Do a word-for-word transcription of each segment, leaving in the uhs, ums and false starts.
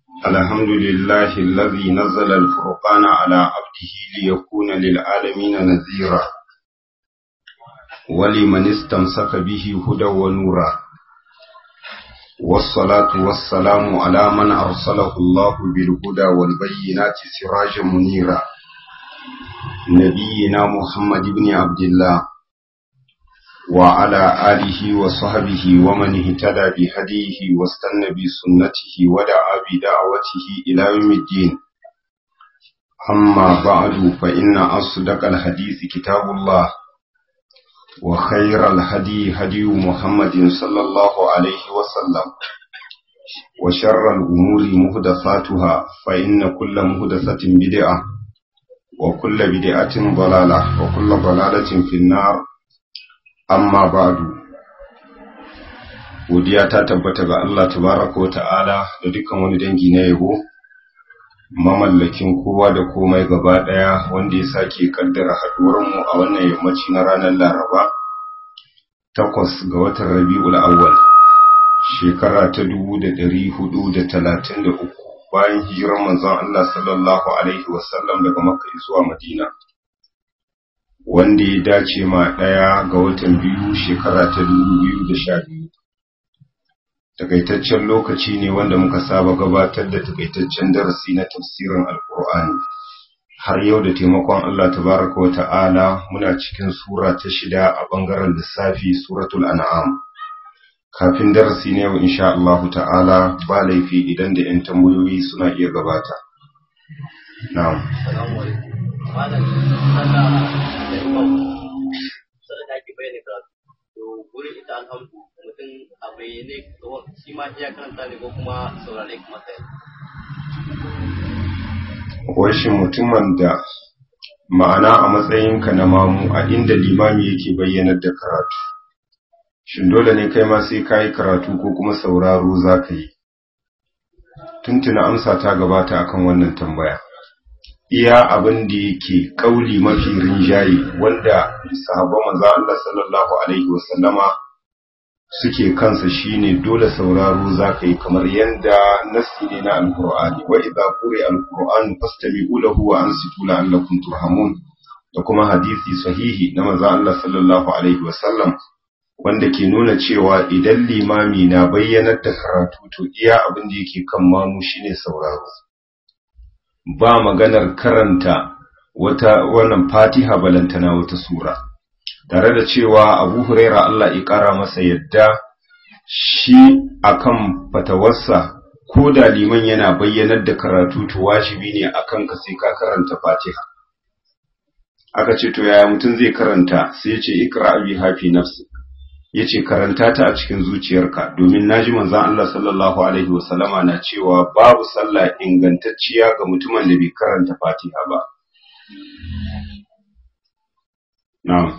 الحمد لله الذي نزل الفرقان على عبده ليكون للعالمين نذيرا ولمن استمسك به هدى ونورا والصلاة والسلام على من أرسله الله بالهدى والبينات سراجا منيرا نبينا محمد بن عبد الله وعلى آله وصحبه ومن اهتدى بهديه واستنى بسنته ودعا بدعوته إلى يوم الدين. أما بعد فإن أصدق الحديث كتاب الله وخير الهدي هدي محمد صلى الله عليه وسلم وشر الأمور محدثاتها فإن كل محدثة بدعة وكل بدعة ضلالة وكل ضلالة في النار. Amma ba'du, godiya ta tabbata ga Allah tabaraka wa ta'ala da dukkan wani dangi na yabo, mamallakin kowa da komai gaba ɗaya wanda ya sake kaddara haɗuwarmu a wannan yammaci na ranar Laraba, takwas ga watan Rabi'ul Awwal, shekara ta dubu da ɗari hudu da talatin da uku bayan hijirar manzon Allah sallallahu alaihi wasallam daga Makka zuwa Madina. Wanda ya dace ma ɗaya ga watan biyu shekara ta dubu biyu da sha biyu. Takaitaccen lokaci ne wanda muka saba gabatar da takaitaccen darasi na tafsirin Alƙur'ani. Har yau da taimakon Allah tabaraka wa ta'ala muna cikin sura ta shida a ɓangaren lissafi suratul an'am. Kafin darasi ne yau insha Allah ta'ala ba laifi idan da 'yan tambayoyi suna iya gabata. Na'am. malam sallah da imam sadaka ke bayyana karatu to gurin ita alhamdu mutum a bayyane shi ma iya karanta ne ko kuma saurare kuma sai wai shi mutumin da ma'ana a matsayinka na mamu a inda limami yake bayyanar da karatu shin dole ne kai ma sai kai karatu ko kuma sauraro zaka yi? Tuntuna amsa ta gabata akan wannan tambaya. Iya abin da yake kauli mafi rinjaye wanda sahabban manzo Allah sallallahu alaihi wasallama suke kansa shine dole sauraro zaka yi kamar yanda nassi ne na alqur'ani wa idza quri'a alqur'anu fastami'u lahu wa ansitu la'allakum turhamun da kuma hadisi sahihi na manzo Allah sallallahu alaihi wasallam wanda ke nuna cewa idan limami na bayyanar da karatu to iya abin da yake kan mamu shine sauraro. Ba maganar karanta wata wannan Fatiha balantana wata sura, tare da cewa Abu Huraira Allah ya kara masa yadda shi akan fatawarsa ko da liman yana bayyanar da karatu to wajibi ne akan ka sai ka karanta Fatiha. Aka ce to yaya mutum zai karanta, sai ya ce ikra bi hafi nafsi, yace karanta ta a cikin zuciyarka, domin naji manzon Allah sallallahu alaihi wasallama na cewa babu sallah ingantacciya ga mutumin da bai karanta Fatiha ba. Na'am.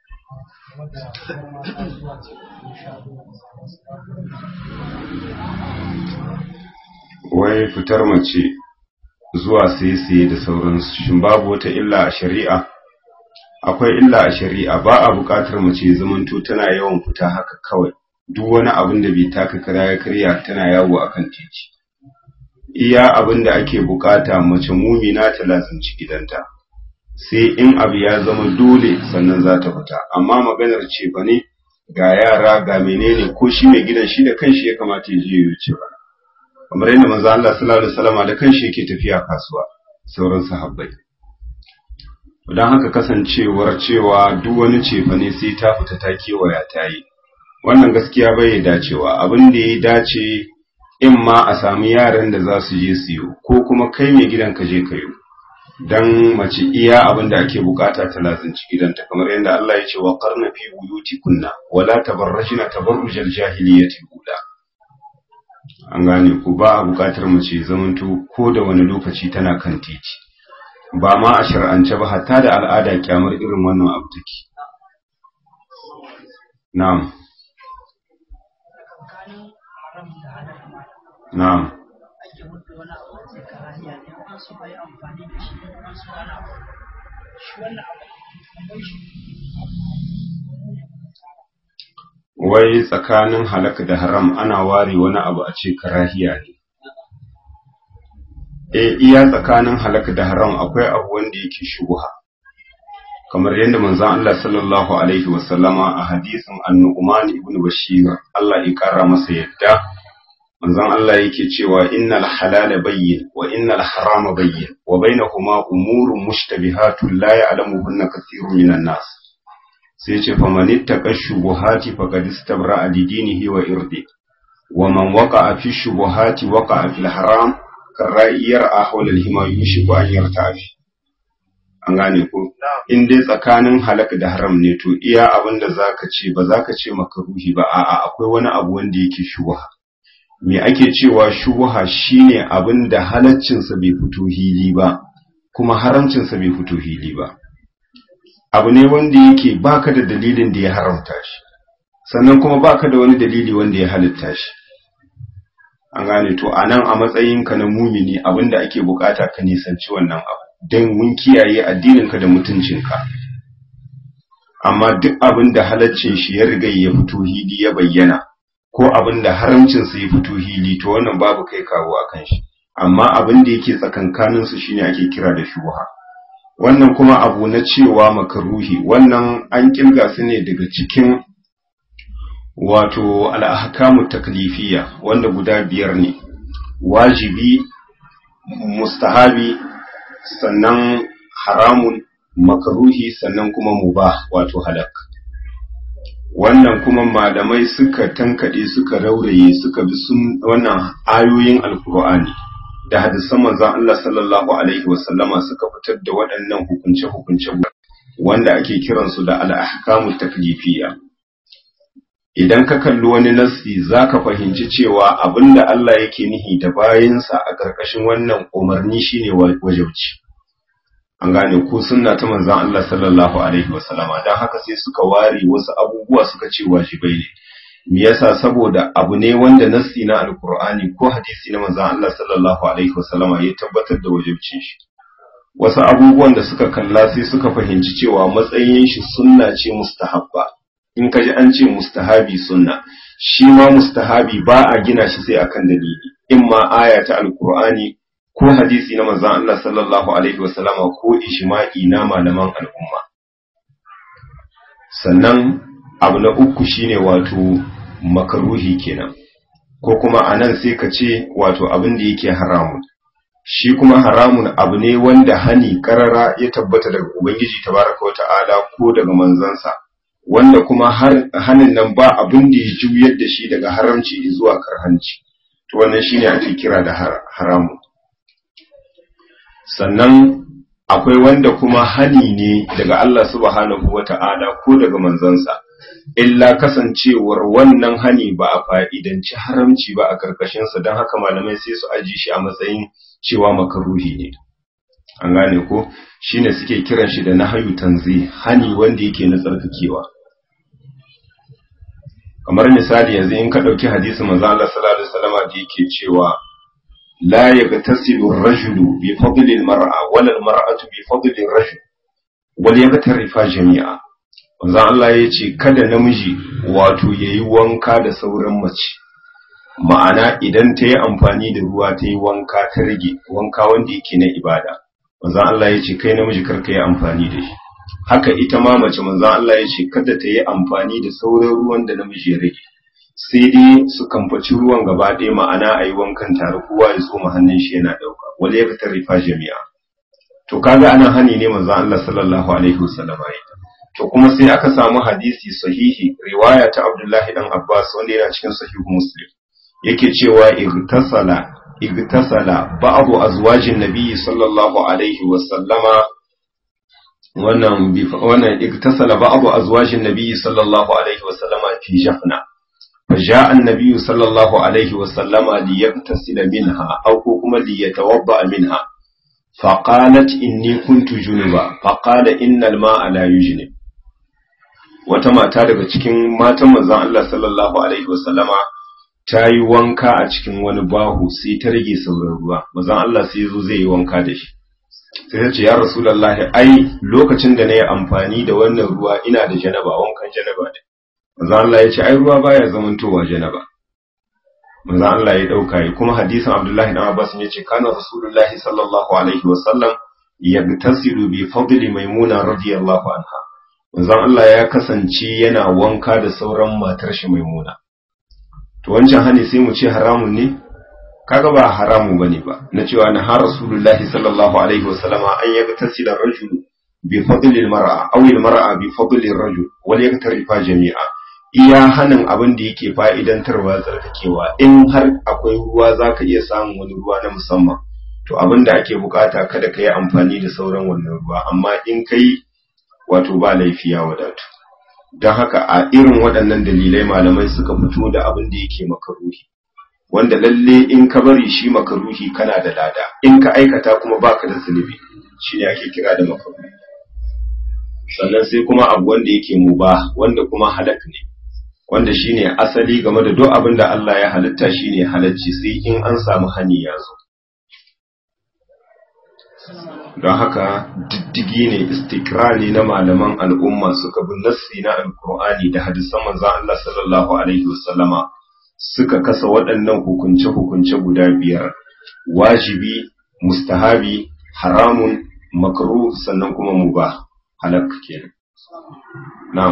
Wai fitar mace zuwa sai-sai da sauransu shin babu wata illa a shari'a? Akwai illa a shari'a, ba a buƙatar mace zamanto tana yawan fita haka kawai, duk wani abin da bai taka kara ya karya tana yawo akan titi. Iya abin da ake buƙata mace mumina ta lazimci gidanta, sai in abu ya zama dole sannan za ta fita, amma maganar ce ba ne ga yara ga menene ko shi mai gidan shi da kanshi ya kamata ya je ya ce ba. Kamar yadda manzo Allah sallallahu alaihi wasallam da kanshi yake tafiya kasuwa, sauran sahabbai. Don haka kasancewar cewa duk wani cefane sai ta fita ta kewaya ta yi, wannan gaskiya bai dacewa. Abin da ya dace in ma a sami yaran da za su je siyo ko kuma kai mai gidan ka je kayo, don mace iya abin da ake bukata ta lazanci gidanta, kamar yadda Allah ya ce wa qarna fi buyutikunna wala tabarrajna tabarrujal jahiliyyati ula. An gane ku, ba a bukatar mace zamanto ko da wani lokaci tana kan titi, ba ma a shar'ance ba hatta da al'ada kyamar irin wannan abu take. Na'am. Na'am. Wai tsakanin halak da haram ana ware wani abu a ce karahiya ne. e iya tsakanin halaka da haram akwai abu wanda yake shubha kamar yadda manzon Allah sallallahu alaihi wasallama a hadisin An-Nu'man ibn Bashir Allah ya kara masa yadda manzon Allah yake cewa innal halala bayyin wa innal harama bayyin wa bainahuma umurun mushtabihatun la ya'lamuhunna kathirun minan nas sai ce famanittaka shubuhati faqad istabra'a lidinihi wa irdi wa man waqa'a fi shubuhati waqa'a fil haram karra'iyar ahwal al-hima yushiku an yartafi an gane ko in dai tsakanin halaka da haram ne to iya abinda zaka ce ba zaka ce makaruhi ba a'a akwai wani abu wanda yake shubha me ake cewa shubha shine abinda halaccin sa bai fito hili ba kuma haramcin sa bai fito hili ba abu ne wanda yake baka da dalilin da ya haramta shi sannan kuma baka da wani dalili wanda ya halitta shi an gane to anan a matsayinka na mumini abinda ake bukata ka nisanci wannan abu don mun kiyaye addininka da mutuncinka amma duk abinda halaccin shi ya riga ya fito hili ya bayyana ko abinda haramcin sa ya fito hili to wannan babu kai kawo akan shi amma abinda yake tsakankanin su shine ake kira da shubha wannan kuma abu na cewa makaruhi wannan an kirga su ne daga cikin wato al-ahkamu taklifiyya wanda guda biyar ne wajibi mustahabi sannan haramun makaruhi sannan kuma mubah wato halak wannan kuma malamai suka tankade suka rauraye suka bi sun wannan ayoyin alqur'ani da hadisan manzon Allah sallallahu alaihi wasallama suka fitar da waɗannan hukunce hukunce wanda ake kiransu da al-ahkamu taklifiyya idan ka kalli wani nassi zaka fahimci cewa abinda Allah yake nihi da bayinsa a ƙarƙashin wannan umarni shine wajibci an gane ko sunna ta manzon Allah sallallahu alaihi wasallama dan haka sai suka ware wasu abubuwa suka ce wajibai ne me yasa saboda abu ne wanda nassi na alqur'ani ko hadisi na manzon Allah sallallahu alaihi wasallama ya tabbatar da wajibcin shi wasu abubuwan da suka kalla sai suka fahimci cewa matsayin shi sunna ce mustahabba in ka ji an ce mustahabi sunna shi ma mustahabi ba a gina shi sai akan dalili in ma aya ta alqur'ani ko hadisi na manzon Allah sallallahu alaihi wasallama ko ijma'i na malaman al'umma sannan abu na uku shine wato makaruhi kenan ko kuma anan sai ka ce wato abin da yake haramun shi kuma haramun abu ne wanda hani karara ya tabbata daga ubangiji tabaraka wa ta'ala ko daga manzansa wanda kuma har hanin nan ba abin da ya juyar da shi daga haramci zuwa karhanci to wannan shine ake kira da haramu sannan akwai wanda kuma hani ne daga Allah subhanahu wata'ala ko daga manzansa illa kasancewar wannan hani ba a fa'idanci haramci ba a karkashin sa dan haka malamai sai su aji shi a matsayin cewa makaruhi ne an gane ko shine suke kiran shi da nahyu tanzih hani wanda yake na tsarkakewa kamar misali yanzu in ka dauki hadisi manzo Allah sallallahu alaihi wasallam da yake cewa la yagtasilu ar-rajulu bi fadli al-mar'a wala al-mar'atu bi fadli ar-rajul wal yagtarifa jami'a manzo Allah yace kada namiji wato yayi wanka da sauran mace ma'ana idan ta yi amfani da ruwa ta yi wanka ta rage wanka wanda yake na ibada manzo Allah yace kai namiji karka yi amfani da shi haka ita ma mace manzon Allah ya ce kada ta yi amfani da sauran ruwan da namiji ya rage sai dai su kamfaci ruwan gaba ɗaya ma'ana a yi wankan tare kowa ya tsoma hannun shi yana ɗauka wala ya fitar rifa jami'a to kaga ana hani ne manzon Allah sallallahu alaihi wasallam to kuma sai aka samu hadisi sahihi riwaya ta Abdullahi dan Abbas wanda yana cikin sahihu Muslim yake cewa igtasala igtasala ba'du azwajin nabiyyi sallallahu alaihi wasallama wannan wannan igtasala ba'du azwajin nabiyyi sallallahu alaihi wasallama fi jafna فجاء النبي صلى الله عليه وسلم ليغتسل منها أو كما ليتوضأ منها فقالت إني كنت جنبا فقال إن الماء لا يجنب wata mata daga cikin matan manzon Allah sallallahu alaihi wasallama ta yi wanka a cikin wani bahu sai ta rage sauran ruwa manzon Allah sai yazo zai yi wanka da shi sai ta ce ya rasulullahi ai lokacin da nayi amfani da wannan ruwa ina da janaba wankan janaba ne manzon Allah ya ce ai ruwa baya zamantowa janaba manzo Allah ya dauka yi kuma hadisin Abdullahi dan Abbas ne ce kana Rasulullahi sallallahu alaihi wasallam yagtasilu bi fadli Maimuna radiyallahu anha manzo Allah ya kasance yana wanka da sauran matar shi Maimuna to wancan hani sai mu ce haramun ne kaga ba haramun bane ba na cewa na har Rasulullahi sallallahu alaihi wasallam an yagtasila rajulu bi fadli al-mar'a aw al-mar'a bi fadli ar-rajul wal yaktarifa jami'a iya hanin abin da yake fa'idantarwa tsarkakewa in har akwai ruwa zaka iya samun wani ruwa na musamman to abin da ake bukata kada ka yi amfani da sauran wannan ruwa amma in kai wato ba laifi ya wadatu don haka a irin waɗannan dalilai malamai suka fito da abin da yake makaruhi wanda lalle in ka bari shi makaruhi kana da lada in ka aikata kuma baka da zunubi shine ake kira da makaruhi sannan sai kuma abu wanda yake mubah wanda kuma halak ne wanda shine asali game da duk abin da Allah ya halitta shine halacci sai in an samu hani ya zo don haka diddigi ne istikrani na malaman al'umma suka bi nassi na alkur'ani da hadisan manzon Allah sallallahu alaihi wasallama suka kasa waɗannan hukunce-hukunce guda biyar wajibi mustahabi haramun makruh sannan kuma mubah halak kenan na'am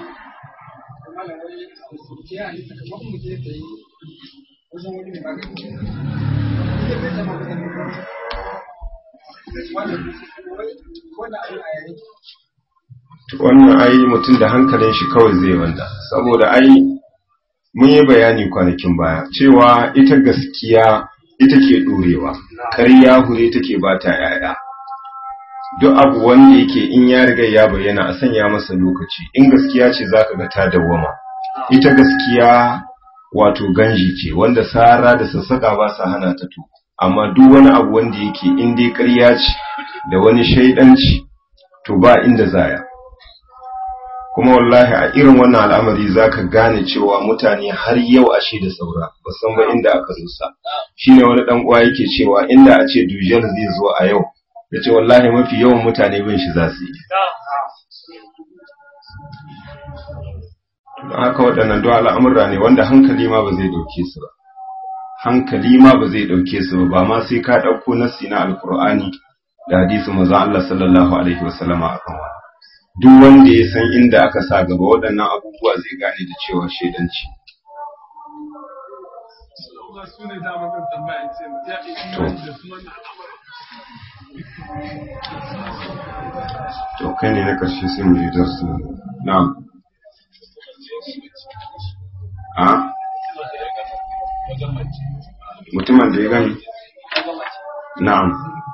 wannan ai mutum da hankalin shi kawai zai wanda saboda ai mun yi bayani kwanakin baya cewa ita gaskiya ita ke dorewa ƙarya hure take ba ta yaya duk abu wanda yake in ya riga ya bayyana a sanya masa lokaci in gaskiya ce zaka ga ta dawwama ita gaskiya wato ganji ce wanda sara da sassaka ba sa hana ta to amma duk wani abu wanda yake in dai ƙarya ce da wani shaidanci to ba inda zaya kuma wallahi a irin wannan al'amari zaka gane cewa mutane har yau ashe da saura ba san ba inda aka rusa shine wani dan uwa yake cewa inda a ce dujal zai zo a yau yace wallahi mafi yawan mutane bin shi za su yi don haka waɗannan duk al'amura ne wanda hankali ma ba zai dauke su ba hankali ma ba zai dauke su ba ba ma sai ka dauko nassi na alqur'ani da hadisi manzo Allah sallallahu alaihi wasallama akan wannan duk wanda ya san inda aka sa gaba waɗannan abubuwa zai gane da cewa shedanci to to kai ne na karshe sai mu yi darsu na'am a mutumin da ya gani na'am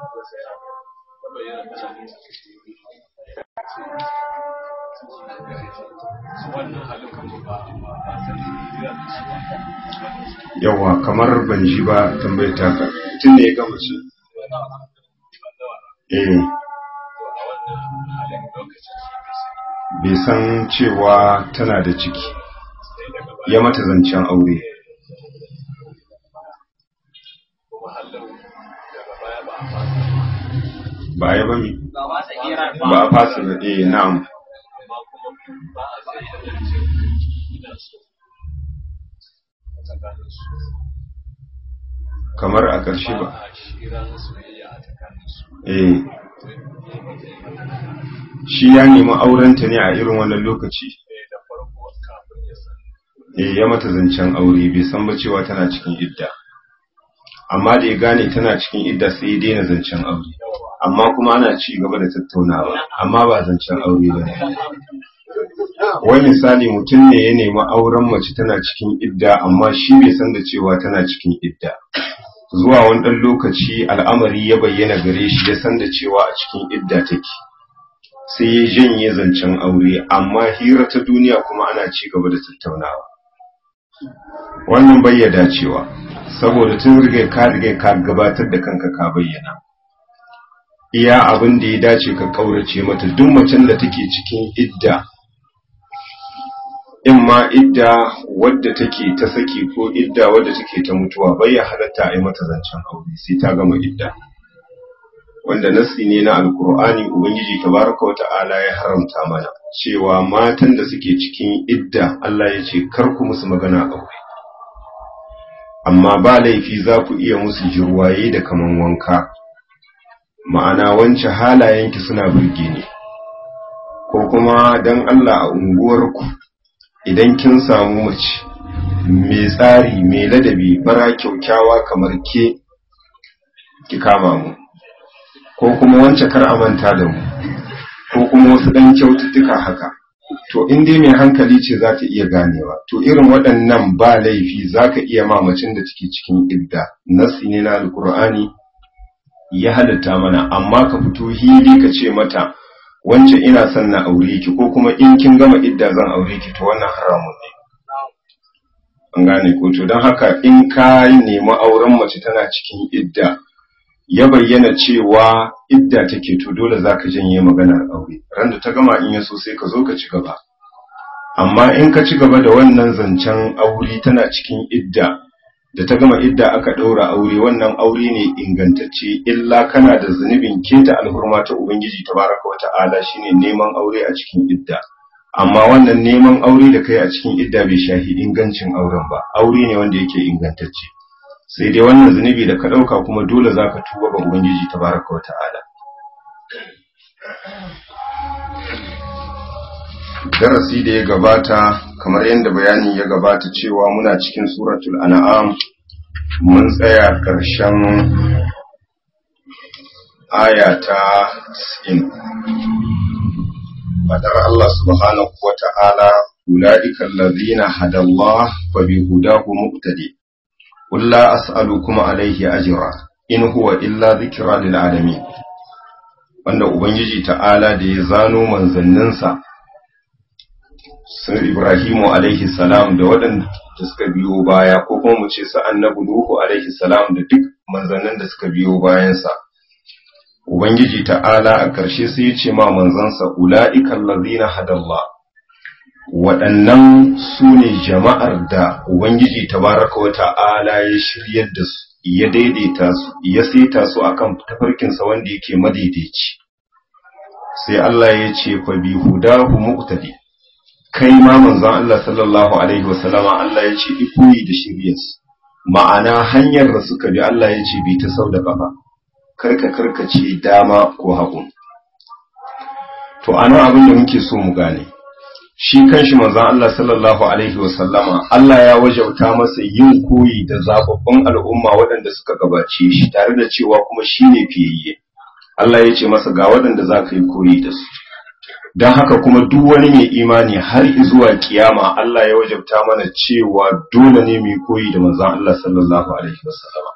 yawa kamar ban ji ba tambayar taka tun da ya gama ce eh bai san cewa tana da ciki ya mata zancen aure ba ya ba mi ba a fasa ba eh na'am kamar a ƙarshe ba eh shi ya nemi aurenta ne a irin wannan lokaci eh ya mata zancen aure bai san ba cewa tana cikin idda amma da ya gane tana cikin idda sai ya daina zancen aure amma kuma ana ci gaba da tattaunawa amma ba zancen aure ba ne wani misali mutum ne ya nemi auren mace tana cikin idda amma shi bai san da cewa tana cikin idda zuwa wani ɗan lokaci al'amari ya bayyana gare shi ya san da cewa a cikin idda take sai ya janye zancen aure amma hira ta duniya kuma ana ci gaba da tattaunawa wannan bai ya dacewa saboda tun riga ka riga ka gabatar da kanka ka bayyana iya abin da ya dace ka kaurace mata duk macen da take cikin idda in ma idda wadda take ta saki ko idda wadda take ta mutuwa bai ya halatta a yi mata zancen aure sai ta gama idda wanda nassi ne na alkur'ani ubangiji tabaraka wata'ala ya haramta mana cewa matan da suke cikin idda Allah ya ce kar ku musu magana aure amma ba laifi za ku iya musu jirwaye da kaman wanka, ma'ana wance halayenki suna burge ni, ko kuma don Allah a unguwarku idan kin samu mace mai tsari mai ladabi bara kyaukyawa kamar ke ki kama mu, ko kuma wance kar a manta da mu, ko kuma wasu ɗan kyaututtuka haka. To in dai mai hankali ce za ta iya ganewa, to irin waɗannan ba laifi za ka iya mamacin da take cikin idda, nasi ne na alkur'ani ya halatta mana, amma ka fito hili ka ce mata wance ina son na aure ki, ko kuma in kin gama idda zan aure ki, to wannan haramun ne. An gane ko? To don haka in ka nemi auren mace tana cikin idda ya bayyana cewa idda take, to dole zaka janye maganar aure, ran da ta gama in yaso sai ka zo ka ci gaba. Amma in ka ci gaba da wannan zancen aure tana cikin idda, da ta gama idda aka daura aure, wannan aure ne ingantacce, illa kana da zunubin keta alhurma ta ubangiji tabaraka wa ta'ala shine neman aure a cikin idda. Amma wannan neman aure da kai a cikin idda bai shahi ingancin auren ba, aure ne wanda yake ingantacce, sai dai wannan zunubi da ka ɗauka kuma dole za ka tuba ga Ubangiji tabaraka wa ta'ala. Darasi da ya gabata, kamar yadda bayani ya gabata cewa muna cikin suratul an'am, mun tsaya ƙarshen aya ta tis'in. Fadar Allah subhanahu wa ta'ala, ula'ika allazina hadallah fa bihudahu muqtadi. قل لا أسألكم عليه أجرا إن هو إلا ذكرى للعالمين. wanda ubangiji ta'ala da ya zano manzanninsa sun Ibrahimu alaihi salam da waɗanda suka biyo baya, ko kuma mu ce su annabi Nuhu alaihi salam da duk manzannin da suka biyo bayansa, ubangiji ta'ala a ƙarshe sai ya ce ma manzansa ula'ikal ladzina hadallah, waɗannan su ne jama'ar da Ubangiji tabaraka wa ta'ala ya shiryar da su, ya daidaita su, ya saita su akan tafarkinsa wanda yake madaidaici. Sai Allah ya ce fa bi hudahu muqtadi, kai ma manzon Allah sallallahu alaihi wasallama Allah ya ce ikoyi da shiryarsu, ma'ana hanyar da suka bi Allah ya ce bi ta sau da kafa, karka karkace dama ko hagu. To anan abin da muke so mu gane, shi kanshi manzon Allah sallallahu alaihi wasallama Allah ya wajauta masa yin koyi da zababbun al'umma waɗanda suka gabace shi, tare da cewa kuma shine fiyayye. Allah ya ce masa ga waɗanda za ka yi koyi da su. Don haka kuma duk wani mai imani har zuwa kiyama Allah ya wajauta mana cewa dole ne mu yi koyi da manzon Allah sallallahu alaihi wasallama.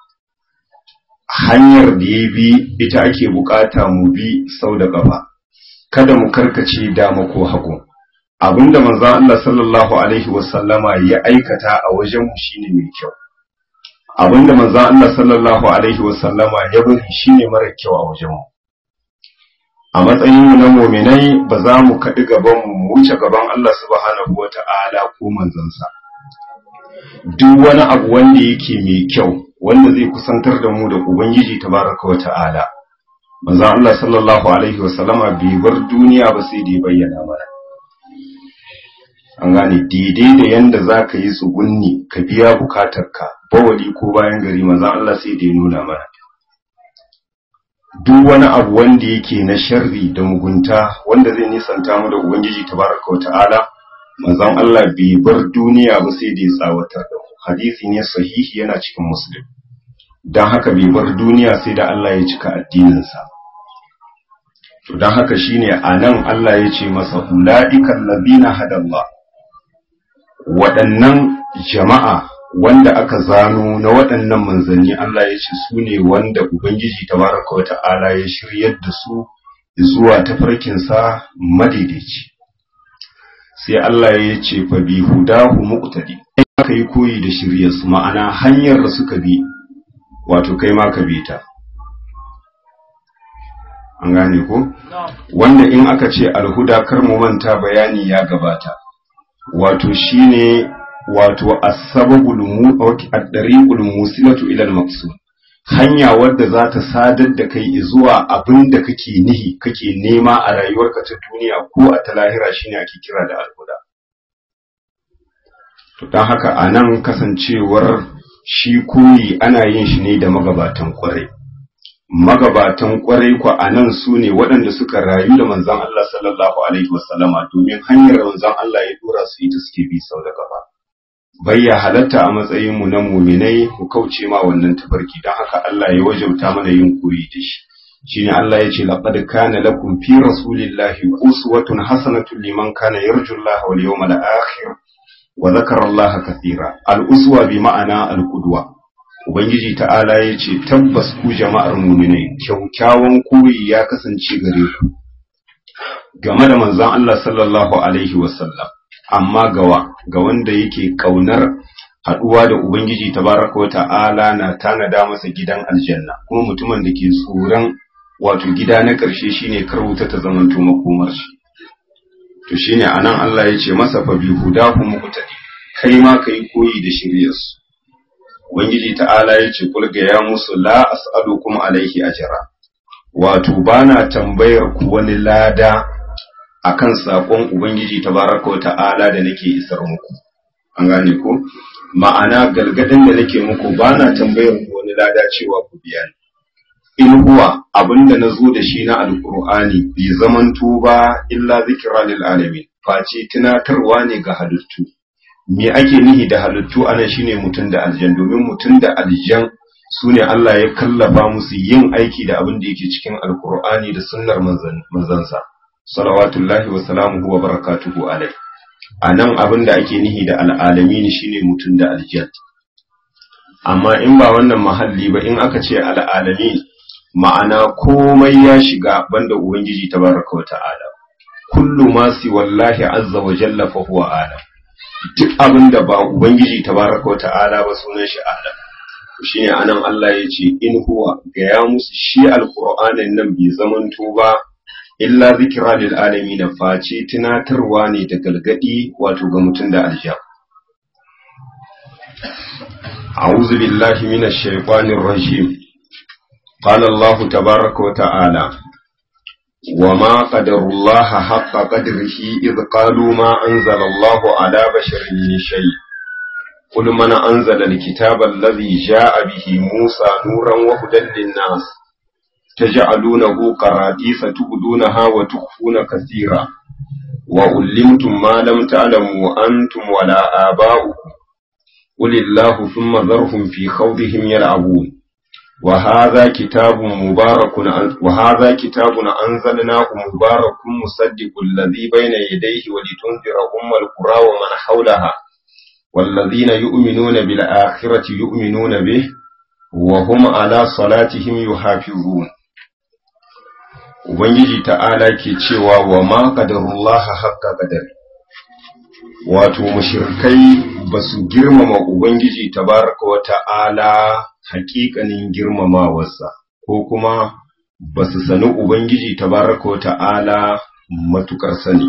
Hanyar da ya bi ita ake bukata mu bi sau da gaba, kada mu karkace dama ko hagu. Abinda manzon Allah sallallahu alaihi wasallama ya aikata a wajen mu shine mai kyau, abinda manzon Allah sallallahu alaihi wasallama ya bari shine mara kyau a wajen mu. A matsayin mu na mu'minai ba za mu kaɗi gaban mu wuce gaban Allah subhanahu wata'ala ko manzansa. Duk wani abu wanda yake mai kyau wanda zai kusantar da mu da Ubangiji tabaraka wata'ala, manzon Allah sallallahu alaihi wasallama bai bar duniya ba sai da ya bayyana mana. An gane daidai da yanda za ka yi tsugunni ka biya bukatarka bawali ko bayan gari, manzon Allah sai da ya nuna mana. Duk wani abu wanda yake na sharri da mugunta wanda zai nisanta mu da Ubangiji tabaraka wata'ala, manzon Allah bai bar duniya ba sai da ya tsawatar da mu. Hadisi ne sahihi yana cikin Muslim. Dan haka bai bar duniya sai da Allah ya cika addininsa. To dan haka shine anan Allah ya ce masa ulaikal ladina hadallah, waɗannan jama'a wanda aka zano na waɗannan manzanni Allah ya ce su ne wanda Ubangiji tabaraka wa ta'ala ya shiryar da su zuwa tafarkinsa madaidaici. Sai Allah ya ce fa bi hudahu muqtadi, aka yi koyi da shiryarsu, ma'ana hanyar da suka bi wato kai ma ka bi ta. An gane ko? Wanda in aka ce alhuda kar mu manta bayani ya gabata, wato shine wato as-sababul mu'awki ad-dariqul musilatu ila al-maqsud, hanya wadda za ta sadar da kai zuwa abin da kake nihi kake nema a rayuwarka ta duniya ko a ta lahira, shine ake kira da alhuda. To dan haka anan kasancewar shi koyi ana yin shi ne da magabatan kwarai. Magabatan kwarai ku a nan su ne waɗanda suka rayu da manzon Allah sallallahu alaihi wasallama, domin hanyar manzon Allah ya dora su ita suke bi sau da gaba. Bayya halatta a matsayin mu na muminai mu kauce ma wannan tafarki, don haka Allah ya wajauta mana yin koyi da shi. Shine Allah ya ce laqad kana lakum fi rasulillahi uswatun hasanatun liman kana yarju Allah wal yawmal akhir wa dhakara Allah kathira. Al uswa bi ma'ana al qudwa. Ubangiji ta'ala ya ce tabbas ku jama'ar muminai kyaukyawan koyi ya kasance gare ku game da manzon Allah sallallahu alaihi wasallam, amma gawa ga wanda yake kaunar haduwa da Ubangiji tabaraka wa ta'ala na tanada masa gidan aljanna, kuma mutumin da ke tsoron wato gida na ƙarshe shine karwuta ta zamanto makomar shi. To shine anan Allah ya ce masa fa bi hudahu muqtadi, kai ma kai koyi da shiryarsu. Ubangiji ta'ala ya ce kulga ya musu la as'alukum alaihi ajra, wato bana tambayar ku wani lada akan sakon Ubangiji tabaraka wa ta'ala da nake isar muku. An gane ko? Ma'ana galgadin da nake muku bana tambayar ku wani lada cewa ku biya ni. In huwa abinda nazo da shi na alqur'ani bi zamanto ba illa zikra lil alamin, face tunatarwa ne ga halittu. Me ake nihi da halittu ana shine mutun da aljan, domin mutun da aljan sune Allah ya kallafa musu yin aiki da abin da yake cikin alqur'ani da sunnar manzansa salawatullahi wa salamuhu wa barakatuhu alaihi. Anan abin da ake nihi da al'alamin shine mutun da aljan. Amma in ba wannan mahalli ba, in aka ce al'alamin ma'ana komai ya shiga banda Ubangiji tabaraka wa ta'ala. Kullu ma si wallahi azza wa jalla fa huwa alam. Duk abinda ba Ubangiji tabaraka wa ta'ala ba sunan shi alam. Shine anan Allah ya ce in huwa ga ya musu shi alqur'anin nan bai zamanto ba illa zikra lil alamin, face tunatarwa ne da galgadi wato ga mutun da alja. A'udhu billahi minash shaitanir rajim. قال الله تبارك وتعالى وما قدر الله حق قدره إذ قالوا ما أنزل الله على بشر من شيء قل من أنزل الكتاب الذي جاء به موسى نورا وهدى للناس تجعلونه قراديس تبدونها وتخفون كثيرا وعلمتم ما لم تعلموا أنتم ولا آباؤكم قل الله ثم ذرهم في خوضهم يلعبون وهذا كتاب مبارك وهذا كتاب أنزلناه مبارك مصدق الذي بين يديه ولتنذر أم القرى ومن حولها والذين يؤمنون بالآخرة يؤمنون به وهم على صلاتهم يحافظون. Ubangiji ta'ala ke cewa wa ma qadarullaha haqqa qadari, wato mushrikai basu girmama Ubangiji tabaraka wa ta'ala hakikanin girmamawarsa, ko kuma ba su sani Ubangiji tabaraka wa ta'ala matukar sani.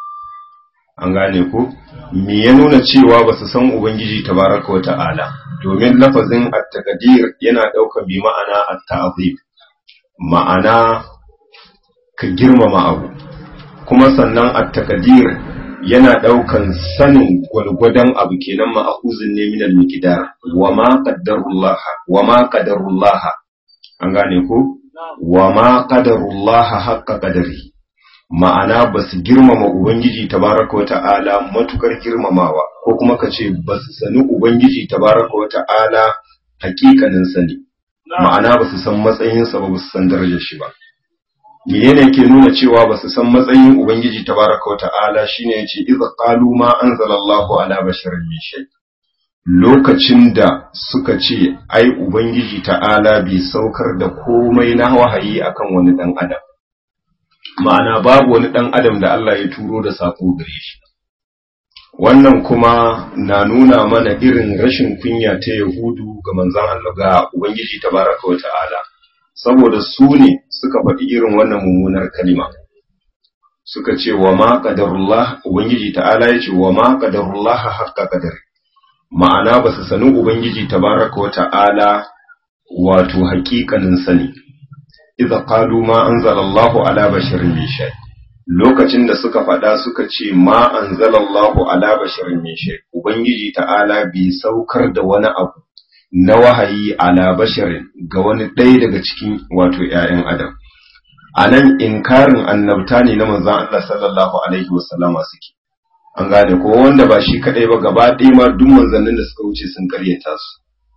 An gane ku? Me ya nuna cewa ba su san Ubangiji tabaraka wa ta'ala, domin lafazin at-taqdir yana ɗaukar bi ma'ana at-ta'zim, ma'ana ka girmama abu, kuma sannan at-taqdir yana ɗaukan sanin gwalgwadon abu, kenan ma'akuzin ne minal miqdar wa ma qaddarullaha wa ma qadarullaha. An gane ko? Wa ma qadarullaha haqqa qadari, ma'ana basu girmama Ubangiji tabaraka wa ta'ala matukar girmamawa, ko kuma kace basu sani Ubangiji tabaraka wa ta'ala hakikanin sani, ma'ana basu san matsayin sa ba, basu san darajar shi ba. menene ke nuna cewa ba su san matsayin Ubangiji tabaraka wa ta'ala shine yace idza qalu ma anzalallahu ala basharin min shay, lokacin da suka ce ai Ubangiji ta'ala bai saukar da komai na wahayi akan wani dan adam, ma'ana babu wani dan adam da Allah ya turo da sako gare shi. Wannan kuma na nuna mana irin rashin kunya ta Yahudu ga manzon Allah ga Ubangiji tabaraka wa ta'ala, saboda su ne suka faɗi irin wannan mummunar kalima, suka ce wa ma qadarullah, Ubangiji ta'ala ya ce wa ma qadarullah haqqa qadari, ma'ana ba su sani Ubangiji tabaraka wa ta'ala wato haƙiƙanin sani. Idza qalu ma anzalallahu ala basharin min shay, lokacin da suka faɗa suka ce ma anzalallahu ala basharin min shay, Ubangiji ta'ala bai saukar da wani abu na wahayi ala basharin ga wani ɗaya daga cikin wato ƴaƴan adam. Anan inkarin annabta ne na manzon Allah sallallahu alaihi wasallama suke. An gane ko wanda ba shi kadai ba gaba ɗaya ma duk manzannin da suka wuce sun karyata su.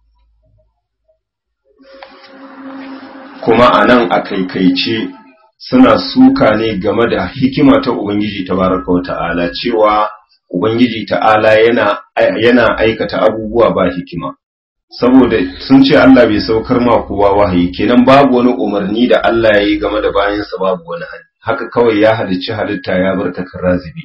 Kuma anan a kaikaice suna suka ne game da hikima ta Ubangiji tabaraka wa ta'ala, cewa Ubangiji ta'ala yana yana aikata abubuwa ba hikima, saboda sun ce Allah bai saukar ma kowa wahayi, kenan babu wani umarni da Allah ya yi game da bayansa, babu wani hali, haka kawai ya halicci halitta ya bar ta karazibi.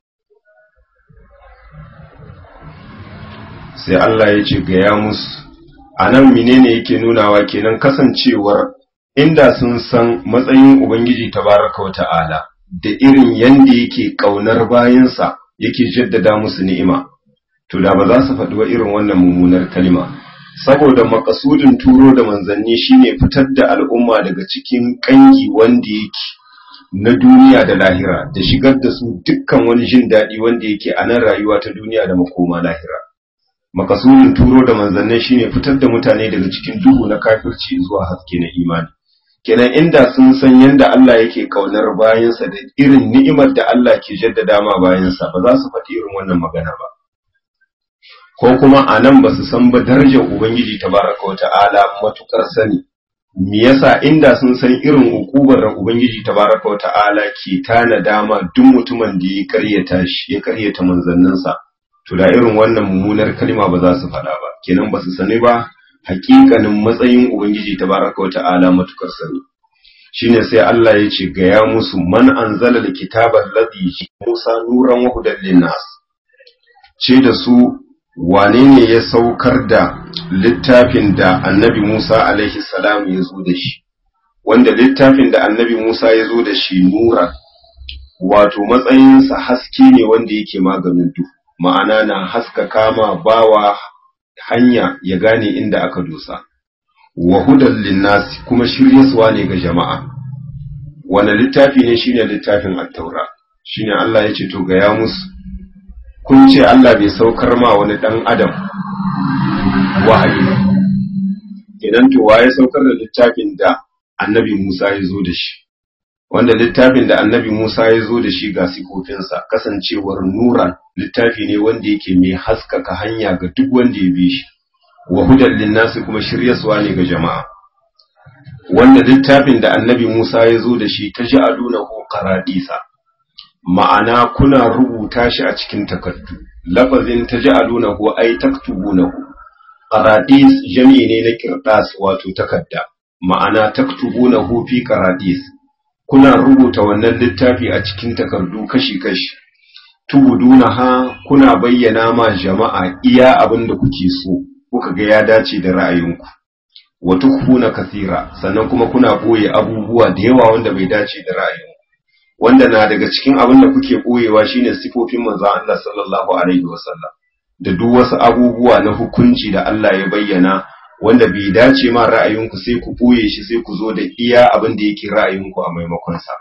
Sai Allah ya ce ga ya musu, anan menene yake nunawa kenan kasancewar inda sun san matsayin Ubangiji tabaraka wa ta'ala da irin yanda yake kaunar bayansa yake jaddada musu ni'ima, to da ba za su faɗi wa irin wannan mummunar kalma, saboda makasudin turo da manzanni shine fitar da al'umma daga cikin kangi wanda yake na duniya da lahira, da shigar da su dukkan wani jin daɗi wanda yake a nan rayuwa ta duniya da makoma lahira. Makasudin turo da manzanni shine fitar da mutane daga cikin duhu na kafirci zuwa haske na imani. Kenan inda sun san yanda Allah yake kaunar bayansa da irin ni'imar da Allah ke jaddada ma bayansa, ba za su faɗi irin wannan magana ba. Ko kuma a nan ba su san ba darajar Ubangiji tabaraka wa ta'ala matukar sani. Me yasa inda sun san irin ukubar da Ubangiji tabaraka wa ta'ala ke tana dama duk mutumin da ya karyata shi, ya karyata manzanninsa, to da irin wannan mummunar kalma ba za su faɗa ba. Kenan ba su sani ba hakikanin matsayin Ubangiji tabaraka wa ta'ala matukar sani. Shine sai Allah ya ce ga ya musu man anzala alkitaba alladhi Musa nuran wa hudan linnas. Ce da su wane ne ya saukar da littafin da Annabi Musa alaihi salam ya zo da shi, wanda littafin da Annabi Musa ya zo da shi nuran, wato matsayinsa haske ne wanda yake maganin duhu, ma'ana na haska kama bawa hanya ya gane inda aka dosa, wa hudan linnasi kuma shiryaswa ne ga jama'a. Wanda littafi ne shine littafin at-taura. Shine Allah ya ce to ga ya musu, kun ce Allah bai saukar ma wani dan adam wahayi, idan to waye saukar da littafin da Annabi Musa ya zo da shi, wanda littafin da Annabi Musa ya zo da shi ga sifofinsa, kasancewar nuran littafi ne wanda yake mai haskaka hanya ga duk wanda ya bi shi, wa hudan linnasi kuma shiryaswa ne ga jama'a. Wanda littafin da Annabi Musa ya zo da shi taj'alunahu qaradisa, ma'ana kuna rubuta shi a cikin takardu. Lafazin taj'alunahu ay taktubunahu, qaradis jami ne na qirdas wato takarda, ma'ana taktubunahu fi qaradis, kuna rubuta wannan littafi a cikin takardu kashi-kashi. Tubudunaha, kuna bayyana ma jama'a iya abin da kuke so, kuka ga ya dace da ra'ayinku. Wa tukhuna kathira, sannan kuma kuna boye abubuwa da yawa wanda bai dace da ra'ayinku. Wanda na daga cikin abin da kuke boyewa shine sifofin manzon Allah sallallahu alaihi wasallam, da duk wasu abubuwa na hukunci da Allah ya bayyana wanda bai dace ma ra'ayinku, sai ku boye shi, sai ku zo da iya abin da yake ra'ayinku a maimakon sa.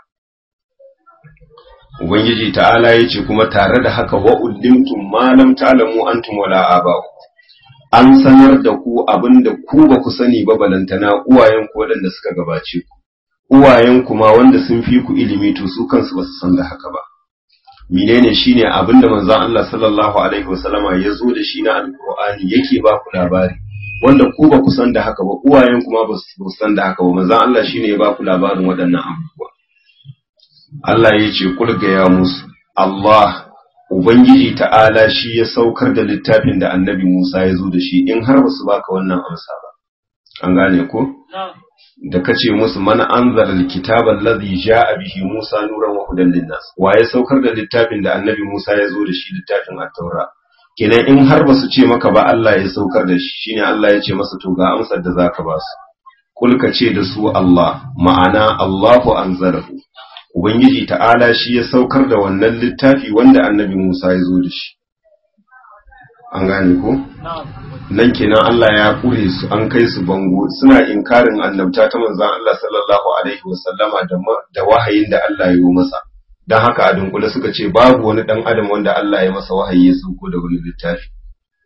Ubangiji ta'ala ya ce kuma tare da haka wa ulimtum ma lam ta'lamu antum wala aba'u, an sanar da ku abinda ku ba ku sani ba, balantana uwayen ku waɗanda suka gabace ku. Uwayen ku ma wanda sun fi ku ilimi to su kansu ba su san da haka ba. Menene shine abinda manzon Allah sallallahu alaihi wasallama ya zo da shi na alqur'ani yake ba ku labari, wanda ku ba ku san da haka ba, uwayen ku ma ba su san da haka ba. Manzon Allah shine ya ba ku labarin waɗannan abubuwa. Allah ya ce kulga ya musu, Allah Ubangiji ta'ala shi ya saukar da littafin da Annabi Musa ya zo da shi, in har ba su baka wannan amsa ba. An gane ko? Da kace musu man anzala alkitaba allazi jaa bihi Musa nuran wa hudan linnas, wa ya saukar da littafin da Annabi Musa ya zo da shi, littafin at-taura. Kenan in har ba su ce maka ba Allah ya saukar da shi, shine Allah ya ce masa to ga amsar da zaka ba su. Kul ka ce da su Allah, ma'ana Allahu anzalahu, Ubangiji ta'ala shi ya saukar da wannan littafi wanda Annabi Musa ya zo da shi. An gane ko? Nan kenan Allah ya kure su, an kai su bango, suna inkarin annabta ta manzon Allah sallallahu alaihi wasallama da da wahayin da Allah ya yi masa. Dan haka a dunkule suka ce babu wani dan adam wanda Allah ya masa wahayi ya sauko da wani littafi.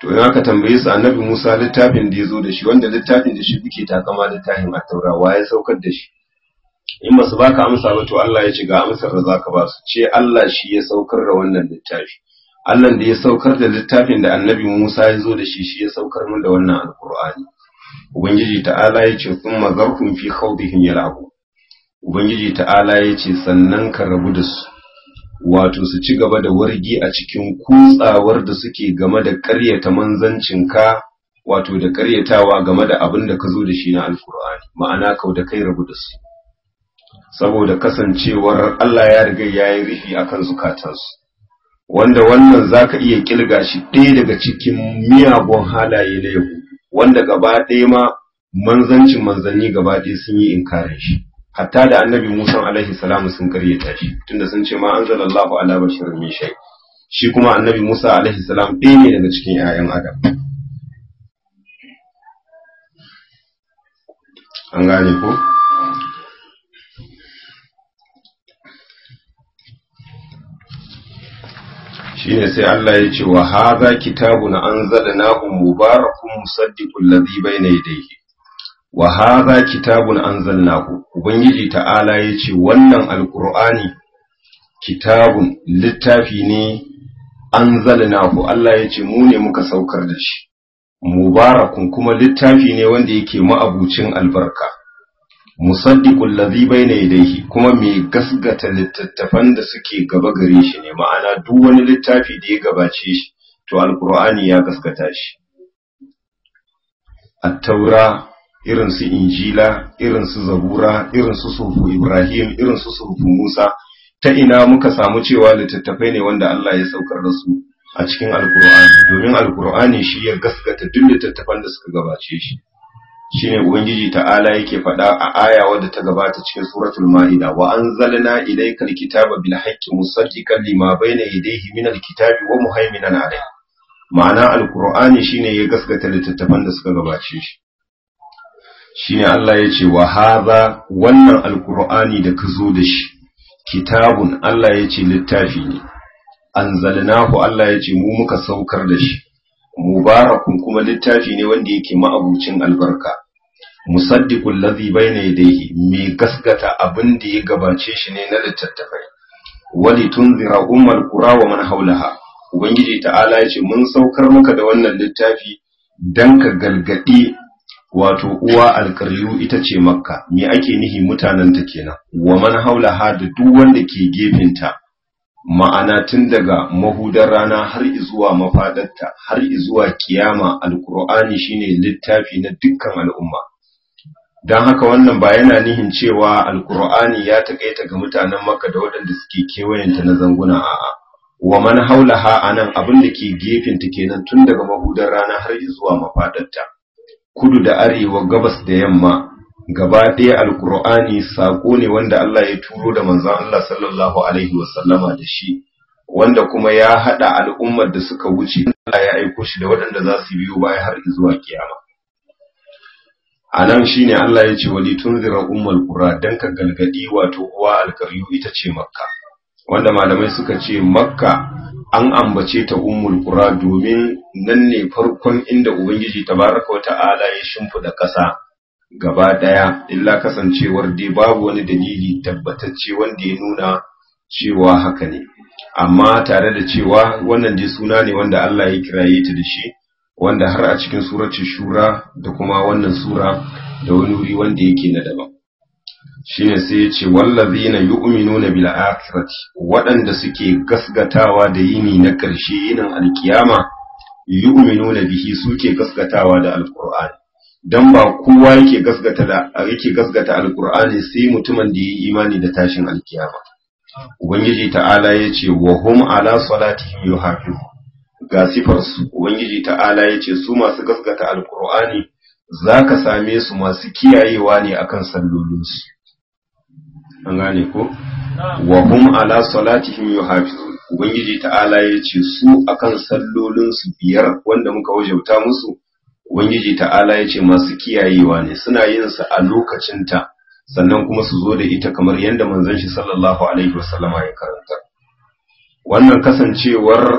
to in aka tambaye su annabi Musa littafin da ya zo da shi wanda littafin da shi kuke takama littafin at-taura wa ya saukar da shi in ba su baka amsa ba to Allah ya ce ga amsar da zaka ba su ce Allah shi ya saukar da wannan littafi Allah da ya saukar da littafin da annabi Musa ya zo da shi shi ya saukar mun da wannan alqur'ani ubangiji ta'ala ya ce thumma zarhum fi khawdihim yal'abu ubangiji ta'ala ya ce sannan ka rabu da su wato su ci gaba da wargi a cikin kutsawar da suke game da ƙaryata manzancinka wato da ƙaryatawa game da abin da ka zo da shi na alkur'ani ma'ana kau da kai rabu da su saboda kasancewar Allah ya riga ya yi rufi akan zukatansu wanda wannan zaka iya kilga shi ɗaya daga cikin miyagun halaye na yahudu wanda gaba ɗaya ma manzancin manzanni gaba ɗaya sun yi inkarin shi hatta da annabi Musa alaihi salamu sun karyata shi tunda sun ce ma anzalallahu ala bashirin min shay shi kuma annabi Musa alaihi salam ɗaya ne daga cikin ƴaƴan Adam an gane ko shine sai Allah ya ce wa hadha kitabun anzalnahu mubarakun musaddiqul ladhi bayna yadayhi wa hadha kitabun anzalnahu ubangiji ta'ala yace wannan alqur'ani kitabun littafi ne anzalnahu Allah yace mu ne muka saukar da shi mubarakun kuma littafi ne wanda yake ma'abucin albarka musaddiqul ladhi bayna yadayhi kuma mai gasgata littattafan da suke gaba gare shi ne ma'ana duk wani littafi da ya gabace shi to alqur'ani ya gaskata shi at-taura irin su injila irin su zabura irin su sufu ibrahim irin su sufu musa ta ina muka samu cewa littattafai ne wanda Allah ya saukar da su a cikin alqur'ani domin alqur'ani shi ya gaskata duk littattafan da suka gabace shi shine ubangiji ta'ala yake faɗa a aya wadda ta gabata cikin suratul maida wa anzalna ilaykal kitaba bil haqqi musaddiqan lima bayna yadayhi minal kitabi wa muhaiminan alayhi ma'ana alqur'ani shine ya gaskata littattafan da suka gabace shi shine Allah yace wa hadha wannan alqur'ani da ka zo da shi kitabun Allah yace littafi ne anzalnahu Allah yace mu muka saukar da shi mubarakun kuma littafi ne wanda yake ma'abucin albarka musaddiqul ladhi bayna yadayhi mai gaskata abin da ya gabace shi ne na littattafai wali tunzira ummal qura wa man haulaha ubangiji ta'ala yace mun saukar maka da wannan littafi dan ka galgadi wato uwa alqaryu ita ce makka me ake nihi mutanen ta kenan wa man haulaha da duk wanda ke gefinta ma'ana tun daga mahudar rana har izuwa mafadarta har izuwa kiyama alqur'ani shine littafi na dukkan al'umma dan haka wannan ba yana nihin cewa alqur'ani ya takaita ga mutanen makka da waɗanda suke kewayenta na zanguna a'a wa man haulaha anan abin da ke gefinta kenan tun daga mahudar rana har izuwa mafadarta kudu da arewa gabas da yamma gaba ɗaya alkur'ani saƙo ne wanda Allah ya turo da manzon Allah sallallahu alaihi wasallama da shi wanda kuma ya haɗa al'ummar da suka wuce Allah ya aiko shi da waɗanda za su biyo baya har zuwa kiyama anan shine Allah ya ce wali tunzira ummul qura dan ka galgadi wato uwa alkaryu ita ce makka wanda malamai suka ce makka an ambace ta ummul qura domin nan ne farkon inda ubangiji tabaraka wata'ala ya shimfida ƙasa gaba daya illa kasancewar dai babu wani dalili tabbatacce wanda ya nuna cewa haka ne amma tare da cewa wannan dai suna ne wanda Allah ya kiraye ta da shi wanda har a cikin suratul shura da kuma wannan sura da wani wuri wanda yake na daban shine sai ya ce wallazina yu'minuna bil akhirati waɗanda suke gasgatawa da yini na ƙarshe yinin alkiyama yu'minuna bihi suke gasgatawa da alqur'ani dan ba kowa yake gasgata da yake gasgata alqur'ani sai mutumin da yi imani da tashin alkiyama ubangiji ta'ala yace wa hum ala salatihim yuhafizu ga sifar su ubangiji ta'ala yace su masu gasgata alqur'ani zaka same su masu kiyayewa ne akan sallolin su an gane ko wa hum ala salatihim yuhafizu ubangiji ta'ala yace su akan sallolin su biyar wanda muka wajauta musu Ubangiji ta'ala ya ce masu kiyayewa ne suna yin sa a lokacinta sannan kuma su zo da ita kamar yadda manzon shi sallallahu alaihi wasallama ya karanta wannan kasancewar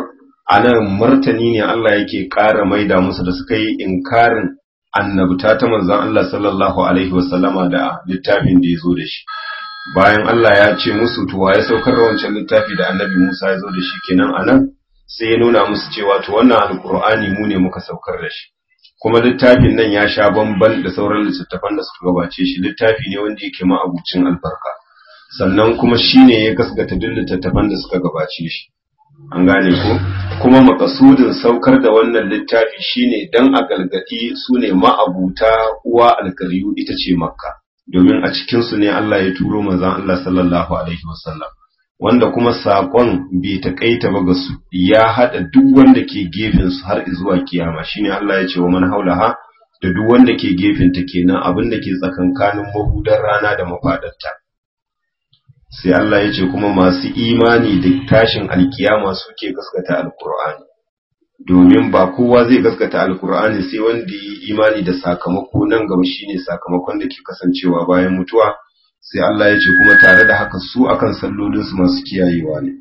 anan martani ne Allah yake ƙara maida musu da suka yi inkarin annabta ta manzon Allah sallallahu alaihi wasallama da littafin da ya zo da shi. Bayan Allah ya ce musu to ya saukar da wancan littafi da annabi Musa ya zo da shi, kenan anan sai ya nuna musu cewa to wannan alqur'ani mu ne muka saukar da shi, kuma littafin nan ya sha bamban da sauran littattafan da suka gabace shi. Littafi ne wanda yake ma'abucin albarka, sannan kuma shine ya gaskata duk littattafan da suka gabace shi. An gane ko? Kuma makasudin saukar da wannan littafi shine dan a galgadi su ne ma'abuta uwa alkariyu ita ce Makka, domin a cikin su ne Allah ya turo manzon Allah sallallahu alaihi wasallam, wanda kuma sakon bai takaita ba ga su, ya hada duk wanda ke gefen su har zuwa kiyama. Shine Allah ya ce wa man haulaha, da duk wanda ke gefen ta, kenan abin da ke tsakankanin mahudar rana da mafadarta. Sai Allah ya ce kuma masu imani da tashin alkiyama suke gaskata alkur'ani, domin ba kowa zai gaskata alkur'ani sai wanda yi imani da sakamako nan gaba, shine sakamakon da ke kasancewa bayan mutuwa. Sai Allah ya ce kuma tare da haka su akan sallolinsu masu kiyayewa ne.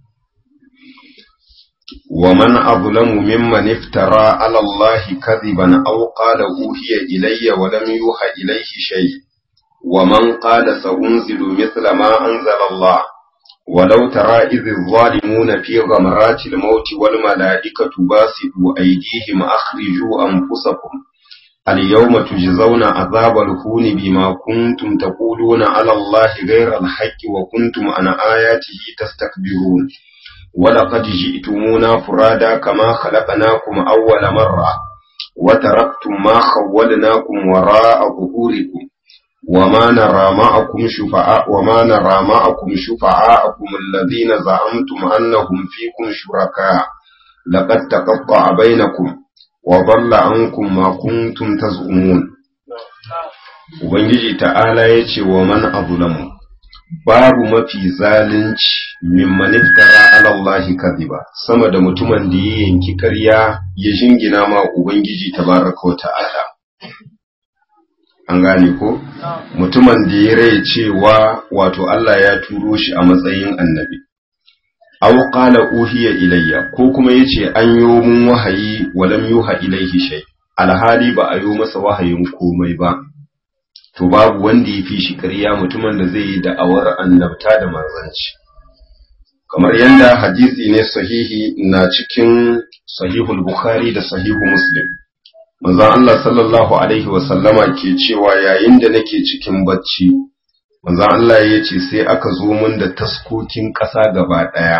wa man azlamu mimman iftara ala Allahi kadhiban aw qala uhiya ilayya wa lam yuha ilayhi shay' ومن قال سأنزل مثل ما أنزل الله ولو ترى إذ الظالمون في غمرات الموت والملائكة باسطوا أيديهم أخرجوا أنفسكم اليوم تجزون عذاب الهون بما كنتم تقولون على الله غير الحق وكنتم عن آياته تستكبرون ولقد جئتمونا فرادا كما خلقناكم أول مرة وتركتم ما خولناكم وراء ظهوركم وما نرى معكم شفعاء وما نرى معكم شفعاءكم الذين زعمتم أنهم فيكم شركاء لقد تقطع بينكم وضل عنكم ما كنتم تزعمون. Ubangiji ta'ala ya ce wa man azlamu, babu mafi zalunci mimman iftara ala Allahi kadhiba, sama da mutumin da ya yanki ƙarya ya jingina ma Ubangiji tabaraka wa ta'ala. An gane ko? Mutumin da ya rai cewa wato Allah ya turo shi a matsayin annabi. Aw qala uhiya ilayya, ko kuma yace an yo mun wahayi walam yuha ilayhi shay, alhali ba a yo masa wahayin komai ba. To babu wanda ya fi shi ƙarya mutumin da zai yi da'awar annabta da manzanci. Kamar yanda hadisi ne sahihi na cikin sahihul Bukhari da sahihu Muslim. Manzon Allah sallallahu alaihi wasallama ke cewa yayin da nake cikin bacci, manzon Allah ya ce sai aka zo mun da taskokin ƙasa gaba ɗaya,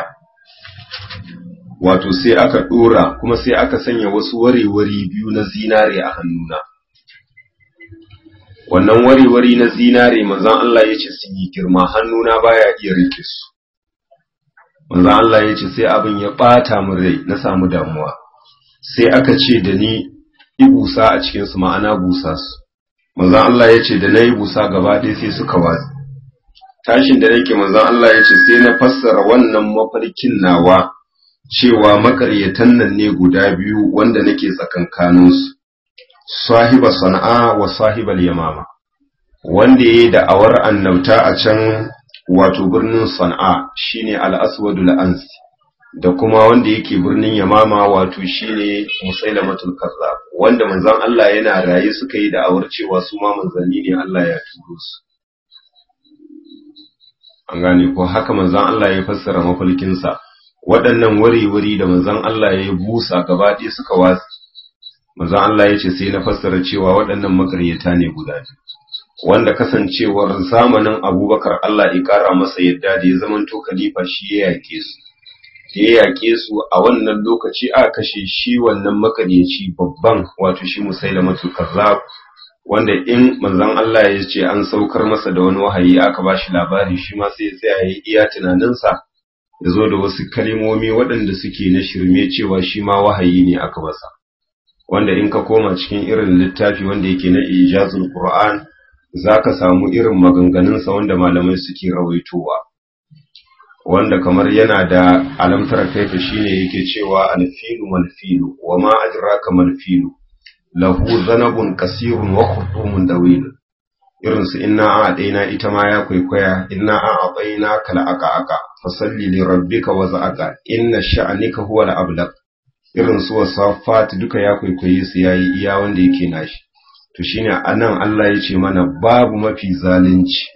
wato sai aka ɗora kuma sai aka sanya wasu warewari biyu na zinare a hannuna. Wannan warewari na zinare manzon Allah ya ce sun yi girma, hannuna baya iya rike su. Manzon Allah ya ce sai abin ya ɓata min rai, na samu damuwa. Sai aka ce da ni yi busa a cikinsu, ma'ana busa su. Manzon Allah ya ce da na yi busa gaba ɗaya sai suka watsi. Tashin da nake manzon Allah ya ce sai na fassara wannan mafarkin nawa cewa makaryatan nan ne guda biyu wanda nake tsakankaninsu, sahiba sana'a wa sahibal yamama, wanda ya yi da'awar annabta a can wato birnin sana'a shine al-aswadul ansi, da kuma wanda yake birnin yamama wato shine musailamatul kazzab, wanda manzon Allah yana raye suka yi da'awar cewa su ma manzanni ne Allah ya turo su. An gane ko haka manzon Allah ya fassara mafalkin sa, waɗannan wari-wari da manzon Allah ya busa gaba ɗaya suka watsi. Manzon Allah ya ce sai na fassara cewa waɗannan makaryata ne guda biyu, wanda kasancewar zamanin Abubakar Allah ya kara masa yadda da ya zamanto khalifa shi ya yake su. Ya yaƙe su a wannan lokaci aka kashe shi wannan makaryaci babban wato shi Musailamatul Kazzab, wanda in manzon Allah ya ce an saukar masa da wani wahayi aka bashi labari, shi ma sai ya tsaya yayi iya tunaninsa ya zo da wasu kalmomi waɗanda suke na shirme cewa shi ma wahayi ne aka masa, wanda in ka koma cikin irin littafi wanda yake na Ijazul Qur'an zaka samu irin maganganunsa wanda malamai suke rawaitowa, wanda kamar yana da alamtar kaifa shine yake cewa alfilu malfilu wa ma adraka malfilu lahu zanabun kasirun wa khutumun dawil, irin su inna a daina ita ma ya kwaikwaya, inna a abaina kal aka aka fasalli li rabbika waz'aka inna sha'nika huwal ablaq irin su wasafat duka ya kwaikwaye su yayi iya wanda yake nashi to shine anan Allah ya ce mana babu mafi zalunci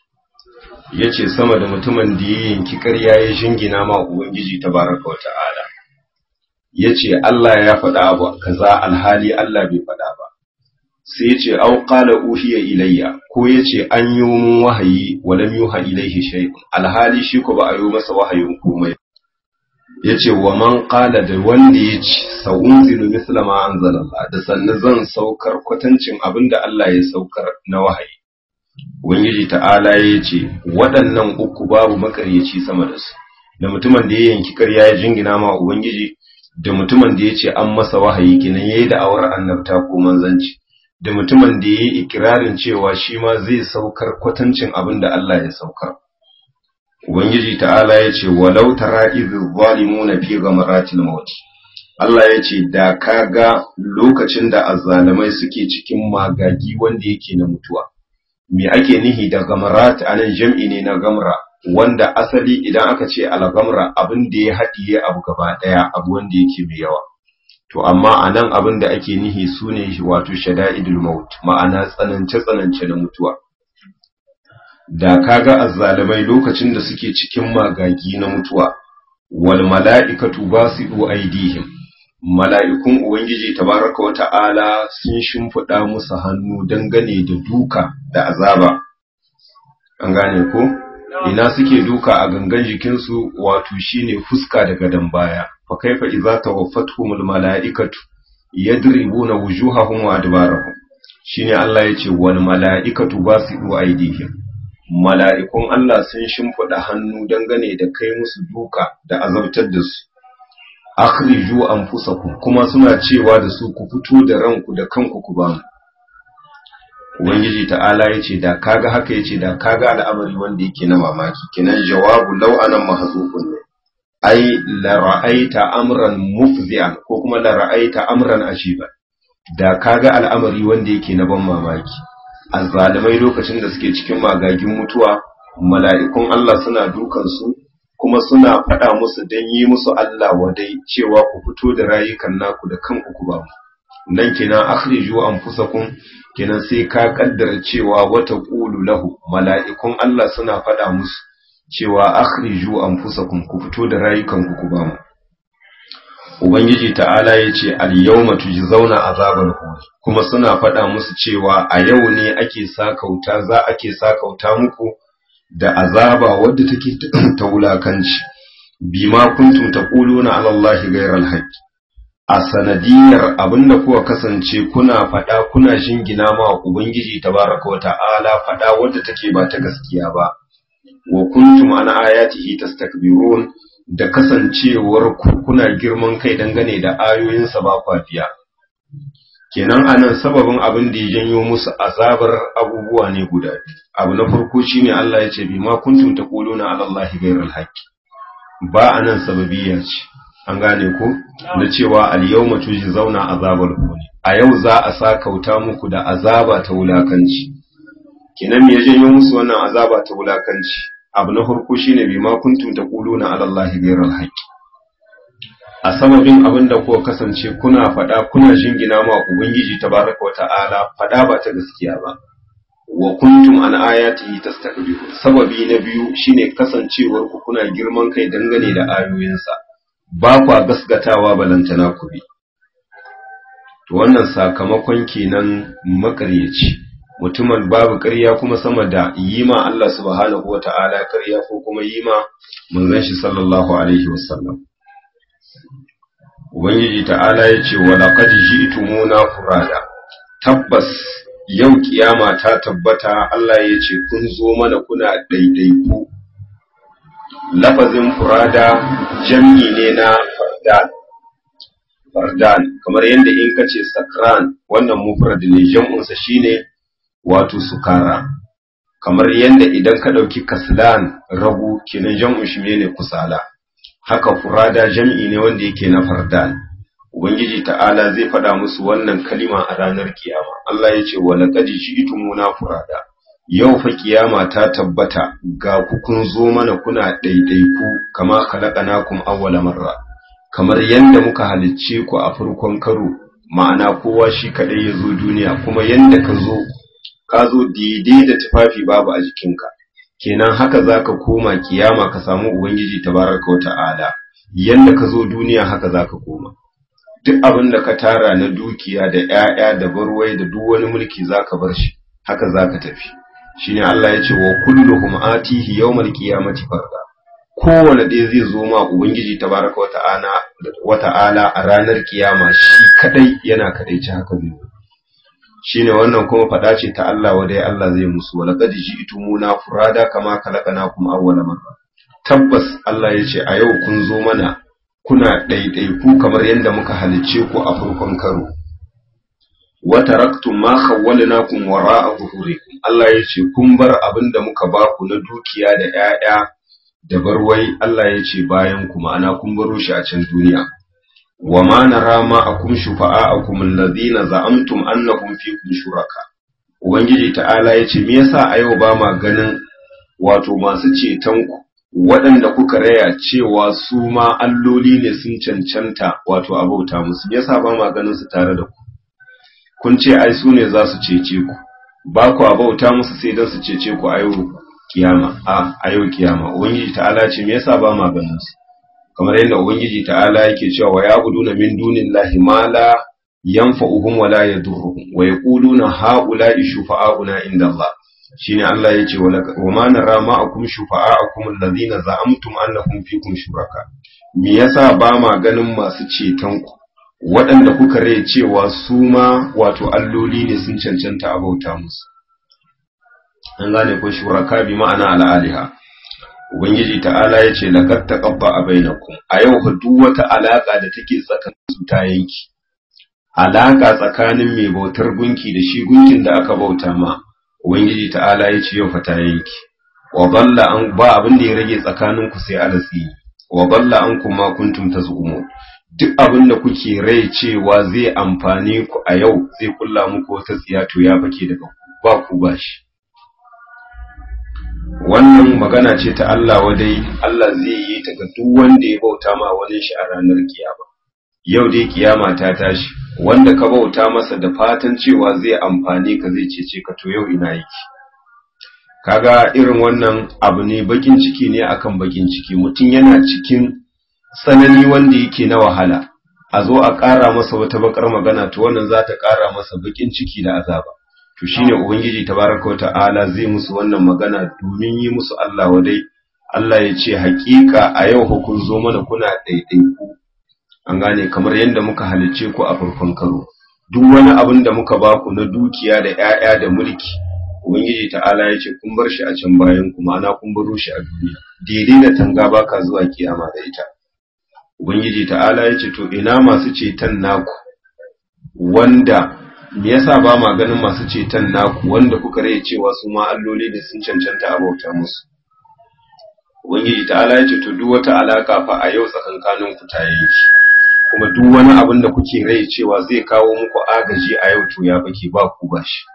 yace sama da mutumin da ya yanki ƙarya ya jingina ma ubangiji tabaraka wa ta'ala yace Allah ya faɗa abu kaza alhali Allah bai faɗa ba sai yace au qala uhiya ilayya ko yace an yi mun wahayi walam yuha ilayhi shay'un alhali shi ko ba a yi masa wahayin komai yace wa man qala da wanda yace sa'unzilu misla ma anzalallah da sannan zan saukar kwatancin abinda Allah ya saukar na wahayi ubangiji ta'ala yace waɗannan uku babu makaryaci sama da su da mutumin da ya yanki ƙarya ya jingina ma ubangiji da mutumin da yace an masa wahayi kenan yayi da awar annabta ko manzanci da mutumin da yayi ikirarin cewa shi ma zai saukar kwatancin abinda Allah ya saukar ubangiji ta'ala yace walau tara idh zalimuna fi ghamaratil maut Allah yace da kaga lokacin da azzalimai suke cikin magagi wanda yake na mutuwa me ake nihi da gamarat anan jam'i ne na gamra wanda asali idan aka ce al-gamra abin da ya hadiye abu gaba daya abu wanda yake mai yawa to amma anan abin da ake nihi sune wato shada'idul maut ma'ana tsanance tsanance na mutuwa da kaga azzalimai lokacin da suke cikin magagi na mutuwa wal mala'ikatu basidu aydihim mala'ikun ubangiji tabaraka wa ta'ala sun shimfida musu hannu dangane da duka da azaba an gane ko ina suke duka a gangan jikin su wato shine fuska da gadan baya fa kaifa idza tawaffatuhumul mala'ikatu yadribuna wujuhahum wa adbarahum shine Allah yace wal mala'ikatu basidu aydihim mala'ikun Allah sun shimfiɗa hannu dangane da kai musu duka da azabtar da su, akhriju anfusakum kuma suna cewa da su ku fito da ranku da kanku ku ba mu. Ubangiji ta'ala ya ce da kaga haka ya ce da kaga al'amari wanda yake na mamaki, kinan jawabu lau anan mahzufun ne, ai la ra'aita amran mufzi'an ko kuma la ra'aita amran ashiban, da kaga al'amari wanda yake na ban mamaki. Azzalimai lokacin da suke cikin magagin mutuwa mala'ikun Allah suna dukan su kuma suna faɗa musu dan yi musu Allah wadai cewa ku fito da rayukan naku da kanku ku ba mu nan kenan akhriju anfusakum kenan sai ka kaddara cewa wata qulu lahu mala'ikun Allah suna faɗa musu cewa akhriju anfusakum ku fito da rayukan ku ku ba mu Ubangiji ta'ala ya ce, Al-yawma tujzauna azabal hud kuma suna faɗa musu cewa a yau ne ake sakauta za ake sakauta muku da azaba wadda take ta wulakanci, bima kuntum taquluna ala Allahi ghayral haqq a sanadiyar abinda kuka kasance kuna faɗa kuna shingina ma Ubangiji tabaraka wa ta'ala faɗa wadda take ba ta gaskiya ba, wa kuntum an ayatihi tastakbirun da kasancewar kuna girman kai dangane da ayoyinsa ba kwafiya kenan anan sababin abin da ya janyo musu azabar abubuwa ne guda abu na farko shine Allah ya ce bi ma kuntum taquluna ala Allahi ghayral haqq ba anan sababiyya ce an gane ko da cewa al yawma tujzauna azabal huni a yau za a sakauta muku da azaba ta wulakanci kenan me ya janyo musu wannan azaba ta wulakanci abu na farko shine bima kuntum taquluna ala Allahi ghayral haqq a sababin abinda kuka kasance kuna fada kuna jingina ma ubangiji tabaaraka wa ta'ala fada ba ta gaskiya ba wa kuntum an ayatihi tastakbirun sababi na biyu shine kasancewar ku kuna girman kai dangane da ayoyinsa ba ku gaskatawa balantana ku bi to wannan sakamakon kenan makaryaci mutumin babu ƙarya kuma sama da yi ma Allah subhanahu wa ta'ala ƙarya ko kuma yi ma manzon shi sallallahu alaihi wasallam. Ubangiji ta'ala ya ce, wa laqad ji'tumuna furada, tabbas yau kiyama ta tabbata Allah ya ce kun zo mana kuna ɗaiɗaiku. Lafazin furada jam'i ne na fardan. Fardan, kamar yadda in ka ce sakran wannan mufrad ne jam'unsa shine wato sukara kamar yanda idan ka dauki kaslan ragu kenan jam'un shi ne kusala haka furada jam'i ne wanda yake na fardan ubangiji ta'ala zai fada musu wannan kalima a ranar kiyama Allah ya ce wala qad ji'tumuna furada yau fa kiyama ta tabbata ga ku kun zo mana kuna ɗaiɗaiku kama khalaqnakum awwala marra kamar yanda muka halicce ku a farkon karo ma'ana kowa shi kadai ya zo duniya kuma yanda ka zo ka zo daidai da tufafi babu a jikinka kenan haka zaka koma kiyama ka samu ubangiji tabaraka wa ta'ala yanda ka zo duniya haka zaka koma duk abin da ka tara na dukiya da ƴaƴa da barwai da duk wani mulki zaka bar shi haka zaka tafi shine Allah ya ce wa kulluhum atihi yawmal qiyamati farda kowanne dai zai zo ma ubangiji tabaraka wa ta'ala wa ta'ala a ranar kiyama shi kadai yana kadaici haka zai shine wannan kuma fada ce ta Allah wadai Allah zai musu walaqad ji'tumuna furada kama khalaqnakum awwala marra tabbas Allah ya ce a yau kun zo mana kuna ɗaiɗaiku kamar yadda muka halicce ku a farkon karo wa taraktum ma khawwalnakum wara'a zuhurikum Allah ya ce kun bar abinda muka ba ku na dukiya da ƴaƴa da barwai Allah ya ce bayan ku ma'ana kun baro shi a can duniya wa ma nara ma'akum shufa'akum alladhina za'amtum annahum fikum shuraka ubangiji ta'ala ya ce me yasa a yau ba ma ganin wato masu ceton ku waɗanda kuka raya cewa su ma alloli ne sun cancanta wato abauta musu yasa ba ma ganin su tare da ku kun ce ai su ne za su cece ku ba ku abauta musu sai dan su cece ku a yau kiyama a a yau kiyama ubangiji ta'ala ce me yasa ba ma ganin su kamar yadda ubangiji ta'ala yake cewa wa ya'buduna min dunillahi ma la yanfa'uhum wa la yadurruhum wa yaquluna ha'ula'i shufa'auna inda Allah shine Allah yace wa ma nara ma'akum shufa'akum alladhina za'amtum annahum fikum shuraka me yasa ba ma ganin masu ceton ku waɗanda kuka rai cewa su ma wato alloli ne sun cancanta a bauta musu an gane ko shuraka bi ma'ana al'aliha ubangiji ta'ala yace laqad taqabba bainakum a yau fa duk wata alaka da take tsakanin su ta yanki alaka tsakanin mai bautar gunki da shi gunkin da aka bauta ma ubangiji ta'ala yace yau fa ta yanki wa dalla an ba abin da ya rage tsakanin ku sai alasi wa dalla ankum ma kuntum tazumun duk abin da kuke rai cewa zai amfane ku a yau zai kulla muku wata tsiya to ya fake daga ba ku bashi wannan magana ce ta Allah wadai Allah zai yi ta ga duk wanda ya bauta ma wani shi a ranar kiyama yau dai kiyama ta tashi wanda ka bauta masa da fatan cewa zai amfane ka zai cece ka to yau ina yake kaga irin wannan abu ne bakin ciki ne akan bakin ciki mutum yana cikin tsanani wanda yake na wahala a zo a ƙara masa wata bakar magana to wannan za ta ƙara masa bakin ciki da azaba to shine ubangiji tabaraka wa ta'ala zai musu wannan magana domin yi musu Allah wadai Allah ya ce haƙiƙa a yau hukun zo mana kuna ɗaiɗaiku an gane kamar yadda muka halicce ku a farkon karo duk wani abin da muka ba ku na dukiya da ƴaƴa da mulki ubangiji ta'ala ya ce kun bar shi a can bayan ku ma'ana kun baro shi a duniya daidai da tanga baka zuwa kiyama da ita ubangiji ta'ala ya ce to ina masu ceton naku wanda me yasa ba ma ganin masu ceton naku wanda kuka rai cewa su ma alloli ne sun cancanta a bauta musu ubangiji ta'ala ya ce to duk wata alaka fa a yau tsakankanin ku ta yanki kuma duk wani abin da kuke rai cewa zai kawo muku agaji a yau to ya baki ba ku bashi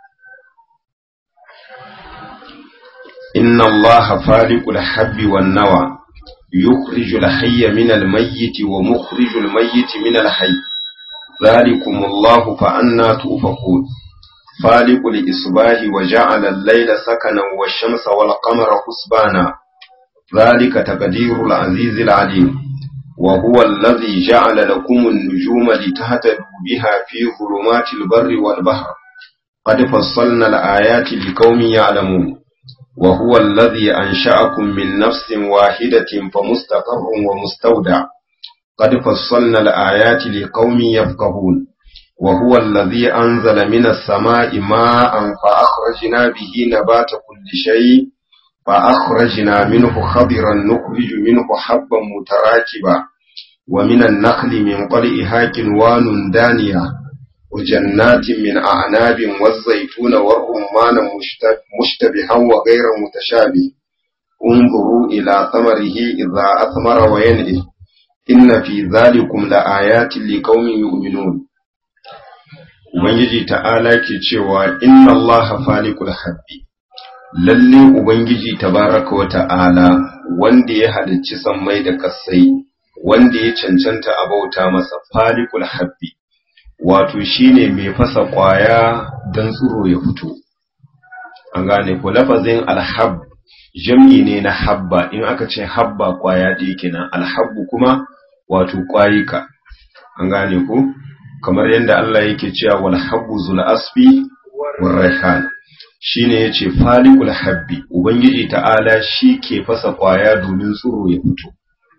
inna allaha faliqul habbi wan nawa yukhrijul hayya minal mayyiti wa mukhrijul mayyiti minal hayy ذلكم الله فأنا توفقون فالق الإصباح وجعل الليل سكنا والشمس والقمر حسبانا ذلك تقدير العزيز العليم وهو الذي جعل لكم النجوم لتهتدوا بها في ظلمات البر والبحر قد فصلنا الآيات لقوم يعلمون وهو الذي أنشأكم من نفس واحدة فمستقر ومستودع قد فصلنا الآيات لقوم يفقهون وهو الذي أنزل من السماء ماء فأخرجنا به نبات كل شيء فأخرجنا منه خضرا نخرج منه حبا متراكبا ومن النخل من طلعها كنوان دانية وجنات من أعناب والزيتون والرمان مشتبها وغير متشابه انظروا إلى ثمره إذا أثمر وينعه inna fi zalikum laayatin liqaumin yu'minun ubangiji ta'ala ke cewa inna allaha faliqul habbi lalle ubangiji tabaraka wa ta'ala wanda ya halicci sammai da kasai wanda ya cancanta a bauta masa falikul habbi wato shine mai fasa kwaya dan tsiro ya fito an gane ko lafazin alhab jam'i ne na habba in aka ce habba kwaya ɗaya kenan alhabbu kuma wato kwayika an gane ko kamar yadda Allah yake cewa wal habbu zul asfi war rayhan shine yace falikul habbi ubangiji ta'ala shi ke fasa kwaya domin tsiro ya fito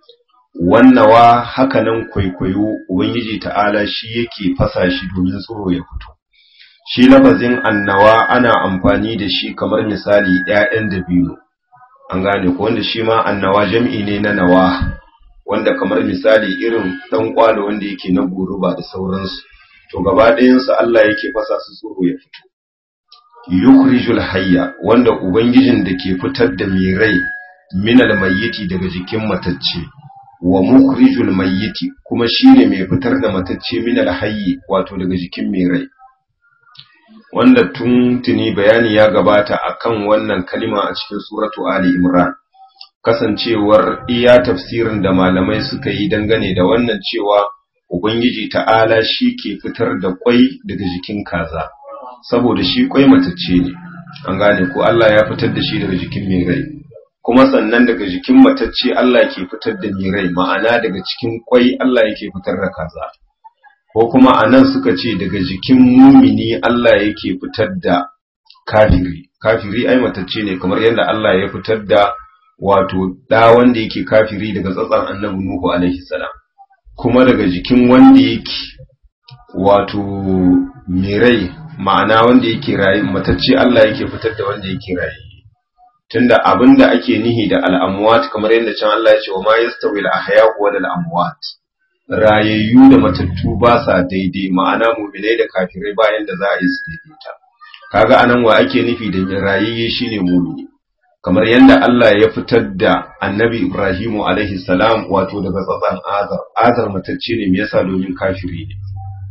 wannawa hakanan kwaikwayo ubangiji ta'ala shi yake fasa shi domin tsiro ya fito shi lafazin annawa ana amfani da shi kamar misali ƴaƴan dabino an gane ko wanda shi ma annawa jam'i ne na nawa wanda kamar misali irin dan kwalo wanda yake na goruba da sauransu to gaba ɗayan su Allah yake fasa su tsoro ya fito yukhrijul hayya wanda ubangijin da ke fitar da mai rai minal mayyiti daga jikin matacce wa mukhrijul mayyiti kuma shine mai fitar da matacce minal hayyi wato daga jikin mai rai wanda tun tuni bayani ya gabata akan wannan kalima a cikin suratu Ali Imran kasancewar iya tafsirin da malamai suka yi dangane da wannan cewa ubangiji ta'ala shi ke fitar da kwai daga jikin kaza saboda shi kwai matacce ne an gane ko Allah ya fitar da shi daga jikin mai rai kuma sannan daga jikin matacce Allah ke fitar da mai rai ma'ana daga cikin kwai Allah yake fitar da kaza ko kuma anan suka ce daga jikin mumini Allah yake fitar da kafiri kafiri ai matacce ne kamar yadda Allah ya fitar da wato da wanda yake kafiri daga tsatsan annabi Nuhu alaihi salam kuma daga jikin wanda yake wato mirai ma'ana wanda yake rayi matacce Allah yake fitar da wanda yake rayi tunda abinda ake nihi da al'amwat kamar yadda can Allah ya ce wa ma yastawi al-ahya wa al-amwat rayayyu da matattu ba sa daidai ma'ana mu'minai da kafirai bayan da za a yi su daidaita kaga anan wa ake nufi da rayayye shine mu'mini kamar yadda Allah ya fitar da annabi Ibrahimu alaihi salam wato daga tsatsan azar azar matacce ne me yasa domin kafiri ne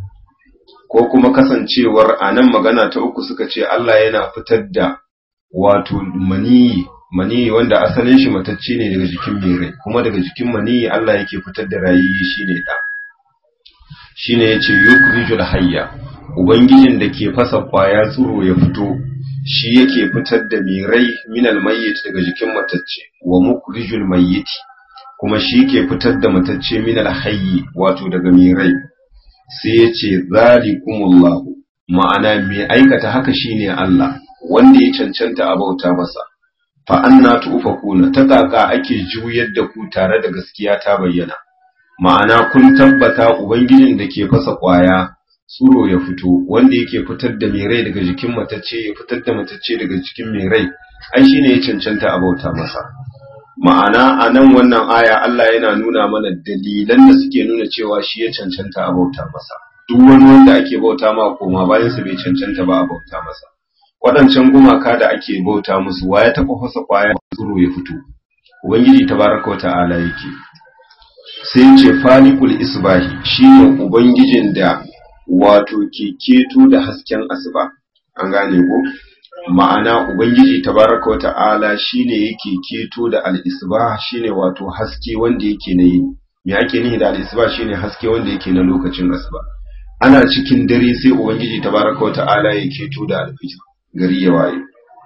ko kuma kasancewar anan magana ta uku suka ce Allah yana fitar da wato maniyi maniyi wanda asalin shi matacce ne daga jikin mai rai kuma daga jikin maniyi Allah yake fitar da rayiyi shine da shine yace yukrijul hayya ubangijin da ke fasa kwaya tsuro ya fito shi yake fitar da mai rai minal mayyit daga jikin matacce wa mukrijul mayyit kuma shi ke fitar da matacce minal hayyi wato daga mai rai sai yace zalikumullahu ma'ana mai aikata haka shine Allah wanda ya cancanta a bauta masa fa anna tufakuna ta kaka ake juyar da ku tare da gaskiya ta bayyana ma'ana kun tabbata ubangijin da ke fasa kwaya tsuro ya fito wanda yake fitar da mai rai daga jikin matacce ya fitar da matacce daga jikin mai rai ai shine ya cancanta a bauta masa ma'ana anan wannan aya Allah yana nuna mana dalilan da suke nuna cewa shi ya cancanta a bauta masa duk wani wanda ake bauta ma koma bayan sa bai cancanta ba a bauta masa waɗancan gumaka da ake bauta musu wa ya taɓa fasa ƙwayar tsiro ya fito ubangiji tabaraka wata'ala yake sai ce falikul isbahi shine ubangijin da wato ke keto da hasken asuba an gane ko ma'ana ubangiji tabaraka wata'ala shine yake keto da al-isbah shine wato haske wanda yake na yi me ake nihi da al-isbah shine haske wanda yake na lokacin asuba ana cikin dare sai ubangiji tabaraka wata'ala ya keto da al-fajr gari ya waye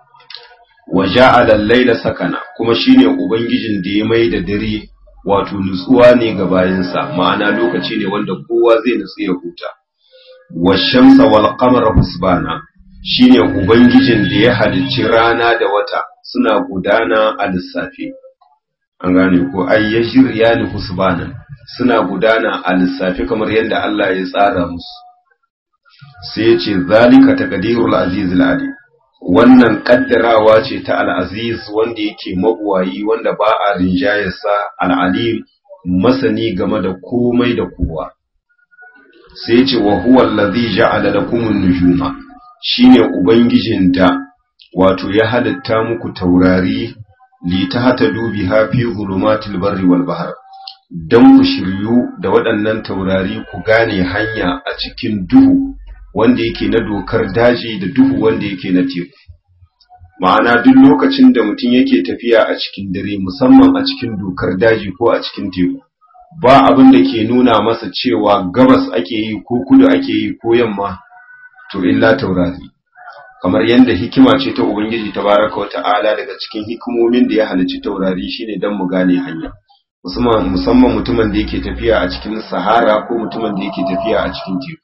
wa ja'ala al-layla sakana kuma shine ubangijin da ya mai da dare wato nutsuwa ne ga bayansa ma'ana lokaci ne wanda kowa zai nutsu ya huta wa shamsa wal qamara husbana shine ubangijin da ya halicci rana da wata suna gudana a lissafi an gane ko ay yajriyani husbana suna gudana a lissafi kamar yadda Allah ya tsara musu sai ya ce zalika taqdirul azizul alim wannan kaddarawa ce ta al-aziz wanda yake mabuwayi wanda ba a rinjayarsa al-alim masani game da komai da kowa sai ya ce wa huwa allazi ja'ala lakumun nujuma shine ubangijin da wato ya halitta muku taurari li tahtadu biha fi zulumatil barri wal bahr dan ku shiryu da waɗannan taurari ku gane hanya a cikin duhu wanda yake na dokar daji da duhu wanda yake na teku ma'ana duk lokacin da mutum yake tafiya a cikin dare musamman a cikin dokar daji ko a cikin teku ba abin da ke nuna masa cewa gabas ake yi ko kudu ake yi ko yamma to illa taurari, kamar yadda hikima ce ta Ubangiji tabaraka wa ta'ala daga cikin hikimomin da ya halicci taurari shine dan mu gane hanya, musamman musamman mutumin da yake tafiya a cikin sahara ko mutumin da yake tafiya a cikin teku,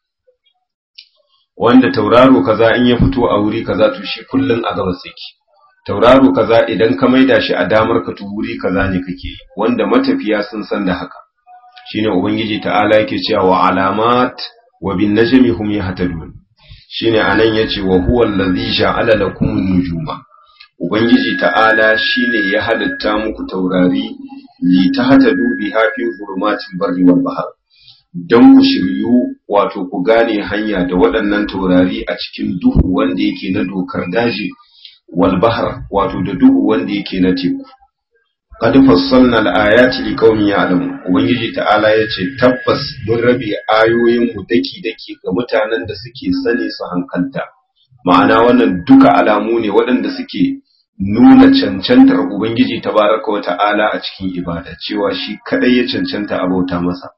wanda tauraro kaza in ya fito a wuri kaza to shi kullun a gabas yake, tauraro kaza idan ka maida shi a damar ka to wuri kaza ne kake, wanda matafiya sun san da haka. Shine Ubangiji ta'ala yake cewa wa alamat wa bin najmi hum yahtadun. Shine anan yace wa huwa allazi ja'ala lakum an-nujuma, Ubangiji ta'ala shine ya halitta muku taurari li tahtadu biha fi zulumatil barri wal bahr, dan ku shiryu wato ku gane hanya da waɗannan taurari a cikin duhu wanda yake na dokar daji wal bahr wato da duhu wanda yake na teku. Qad fassalna al-ayati liqaumin ya'lamun, Ubangiji ta'ala yace tabbas mun rabe ayoyin mu daki daki ga mutanen da suke sani su hankalta, ma'ana wannan duka alamu ne waɗanda suke nuna cancantar Ubangiji tabaraka wa ta'ala a cikin ibada, cewa shi kadai ya cancanta abauta masa.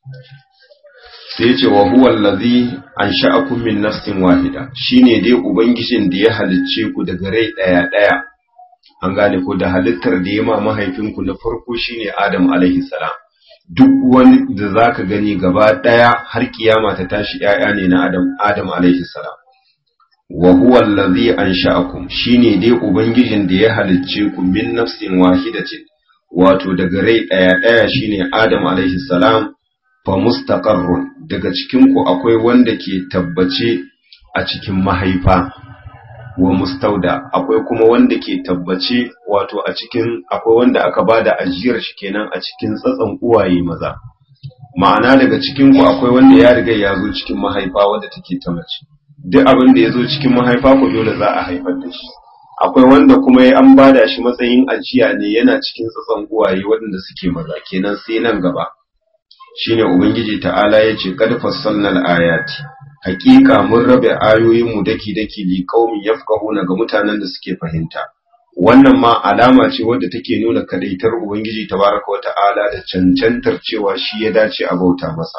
Sai yace wa huwa allazi ansha'akum min nafsin wahida, shine dai Ubangijin da ya halicce ku daga rai daya daya, an gane ko da halittar da ya ma mahaifinku na farko shine Adam alaihi salam. Duk wani da zaka gani gaba daya har kiyama ta tashi yaya ne na Adam Adam alaihi salam. Wa huwa allazi ansha'akum, shine dai Ubangijin da ya halicce ku min nafsin wahidatin, wato daga rai daya daya shine Adam alaihi salam. Fa mustaqarrun, daga cikin ku akwai wanda ke tabbace a cikin mahaifa, wa mustauda akwai kuma wanda ke tabbace wato a cikin akwai wanda aka bada ajiyar shi kenan a cikin tsatsan uwaye maza, ma'ana daga cikin ku akwai wanda ya riga ya zo cikin mahaifa wanda take ta mace, duk abin da ya zo cikin mahaifa ko dole za a haifar da shi. Akwai wanda kuma ya an bada shi matsayin ajiya ne yana cikin tsatsan uwaye waɗanda suke maza, kenan sai nan gaba. Shine Ubangiji ta'ala yace qad fassalna al-ayati, hakika mun rabe ayoyin mu daki daki li qaumin yafqahuna ga mutanen da suke fahimta. Wannan ma alama ce wadda take nuna kadaitar Ubangiji tabaraka wa ta'ala da cancantar cewa shi ya dace a bauta masa.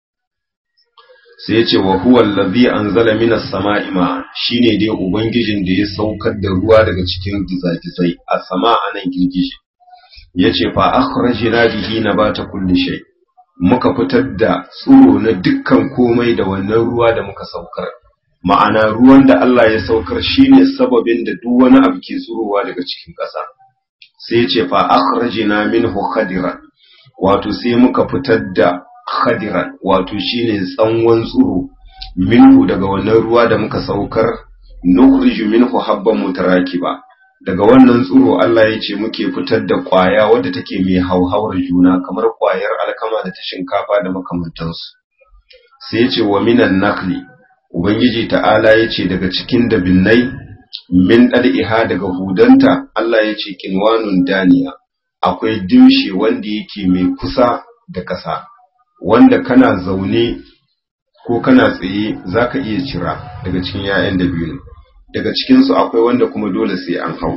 Sai yace wa huwa allazi anzala minas sama'i ma, shine dai Ubangijin da ya saukar da ruwa daga cikin gizagizai, a sama anan girgije. Yace fa akhrajna bihi nabata kulli shay, muka fitar da tsiro na dukkan komai da wannan ruwa da muka saukar, ma'ana ruwan da Allah ya saukar shine sababin da duk wani abu ke tsirowa daga cikin ƙasa. Sai ce fa akhrajna minhu khadiran, wato sai muka fitar da khadiran, wato shine tsanwan tsiro, minhu daga wannan ruwa da muka saukar, nukhriju minhu habban mutarakiba, daga wannan tsiro Allah ya ce muke fitar da ƙwaya wadda take mai hauhawar juna kamar ƙwayar alkama da ta shinkafa da makamantansu. Sai ya ce wa minan nakli, Ubangiji ta'ala ya ce daga cikin dabinnai, min ɗal'iha daga hudanta, Allah ya ce kinwanun daniya, akwai dimshe wanda yake mai kusa da ƙasa, wanda kana zaune ko kana tsaye za ka iya cira daga cikin ‘ya'yan dabino. Daga cikinsu akwai wanda kuma dole sai an hau,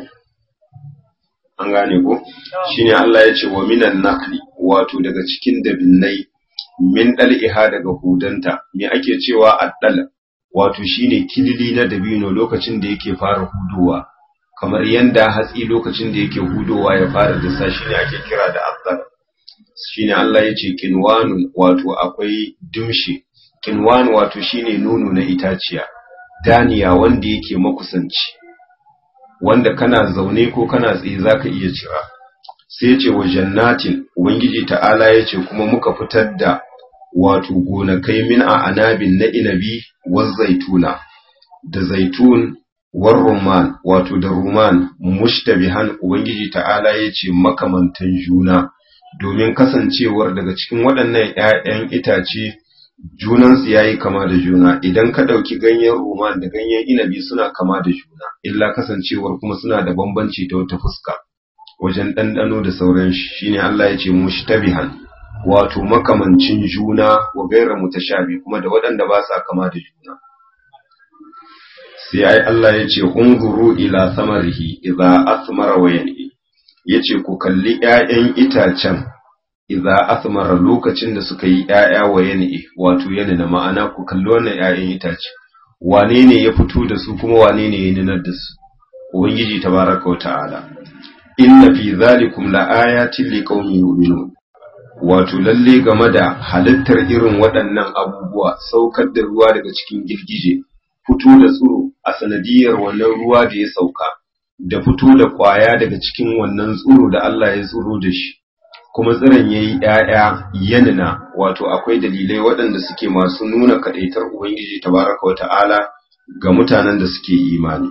an gane ko? Shine Allah ya ce wa minan nakli, wato daga cikin dabinnai, min ɗal'iha daga hudanta, me ake cewa addal, wato shine kilili na dabino lokacin da yake fara hudowa, kamar yanda hatsi lokacin da yake hudowa ya fara dasa, shine ake kira da addal. Shine Allah ya ce kinwanun, wato akwai dimshi, kinwan wato shine nono na itaciya, daniya wanda yake makusanci, wanda kana zaune ko kana tsaye zaka iya cira. Sai ya ce wa jannatin, Ubangiji ta'ala ya ce kuma muka fitar da wato gonakai min a anabin na inabi wa zaituna, da zaitun war rumman, wato da rumman mushtabihan, Ubangiji ta'ala ya ce makamantan juna, domin kasancewar daga cikin waɗannan ‘ya'yan itace junansu ya yi kama da juna. Idan ka ɗauki ganyen roman da ganyen inabi suna kama da juna, illa kasancewar kuma suna da bambanci ta wata fuska wajen ɗanɗano da sauran shi. Shine Allah ya ce mushtabihan, wato makamancin juna, wa gaira mutashabi, kuma da waɗanda ba sa kama da juna. sai ai Allah ya ce unzuru ila samarihi idza asmara wa yan'i, yace ku kalli ƴaƴan itacen idza asmara lokacin da suka yi ƴaƴa wa yan'i, wato yana na ma'ana ku kalli wannan ƴaƴan itace wane ne ya fito da su kuma wane ne ya ninar da su. Ubangiji tabaraka wa ta'ala inna fi zalikum laayatin liqaumin yu'minun, wato lalle game da halittar irin waɗannan abubuwa, saukar da ruwa daga cikin girgije, fito da tsiro a sanadiyar wannan ruwa da ya sauka, da fito da ƙwaya daga cikin wannan tsiro da Allah ya tsiro da shi, kuma tsiron yayi ƴaƴa yanina, wato akwai dalilai waɗanda suke masu nuna kadaitar Ubangiji tabaraka wa ta'ala ga mutanen da suke imani.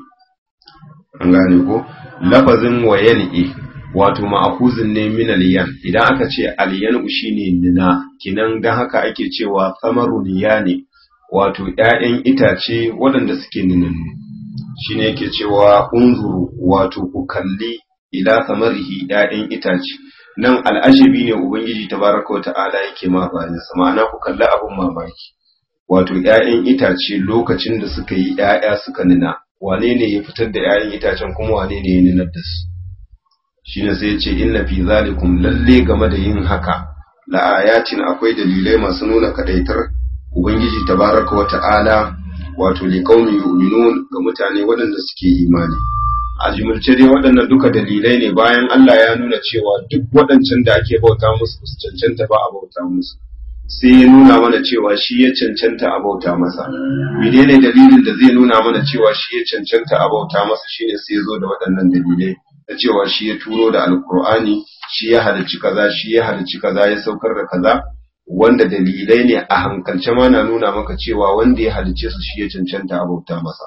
An gane ko lafazin wayani wato ma'khuzun ne min al-yan, idan aka ce al-yan shine nina, kinan dan haka ake cewa samarun yani, wato ƴaƴan itace waɗanda suke ninannu. Shine yake cewa unzuru, wato ku kalli ila samarihi ƴaƴan itace. Nan al'ajabi ne Ubangiji tabaraka wa ta'ala yake ma bayan sa, ma'ana ku kalli abun mamaki, wato ƴaƴan itace lokacin da suka yi ƴaƴa suka nina, wane ne ya fitar da ƴaƴan itacen kuma wane ne ya ninar da su. Shine sai ya ce inna fi zalikum, lalle game da yin haka la ayatin, akwai dalilai masu nuna kadaitar Ubangiji tabaraka wa ta'ala, wato liqaumin yu'minun, ga mutane waɗanda suke imani. A jumulce dai waɗannan duka dalilai ne bayan Allah ya nuna cewa duk waɗancan da ake bauta musu su cancanta ba a bauta musu, sai ya nuna mana cewa shi ya cancanta a bauta masa. Menene dalilin da zai nuna mana cewa shi ya cancanta a bauta masa? Shine sai ya zo da waɗannan dalilai da cewa shi ya turo da alkur'ani, shi ya halicci kaza, shi ya halicci kaza, ya saukar da kaza, wanda dalilai ne a hankalce ma na nuna maka cewa wanda ya halicce su shi ya cancanta a bauta masa.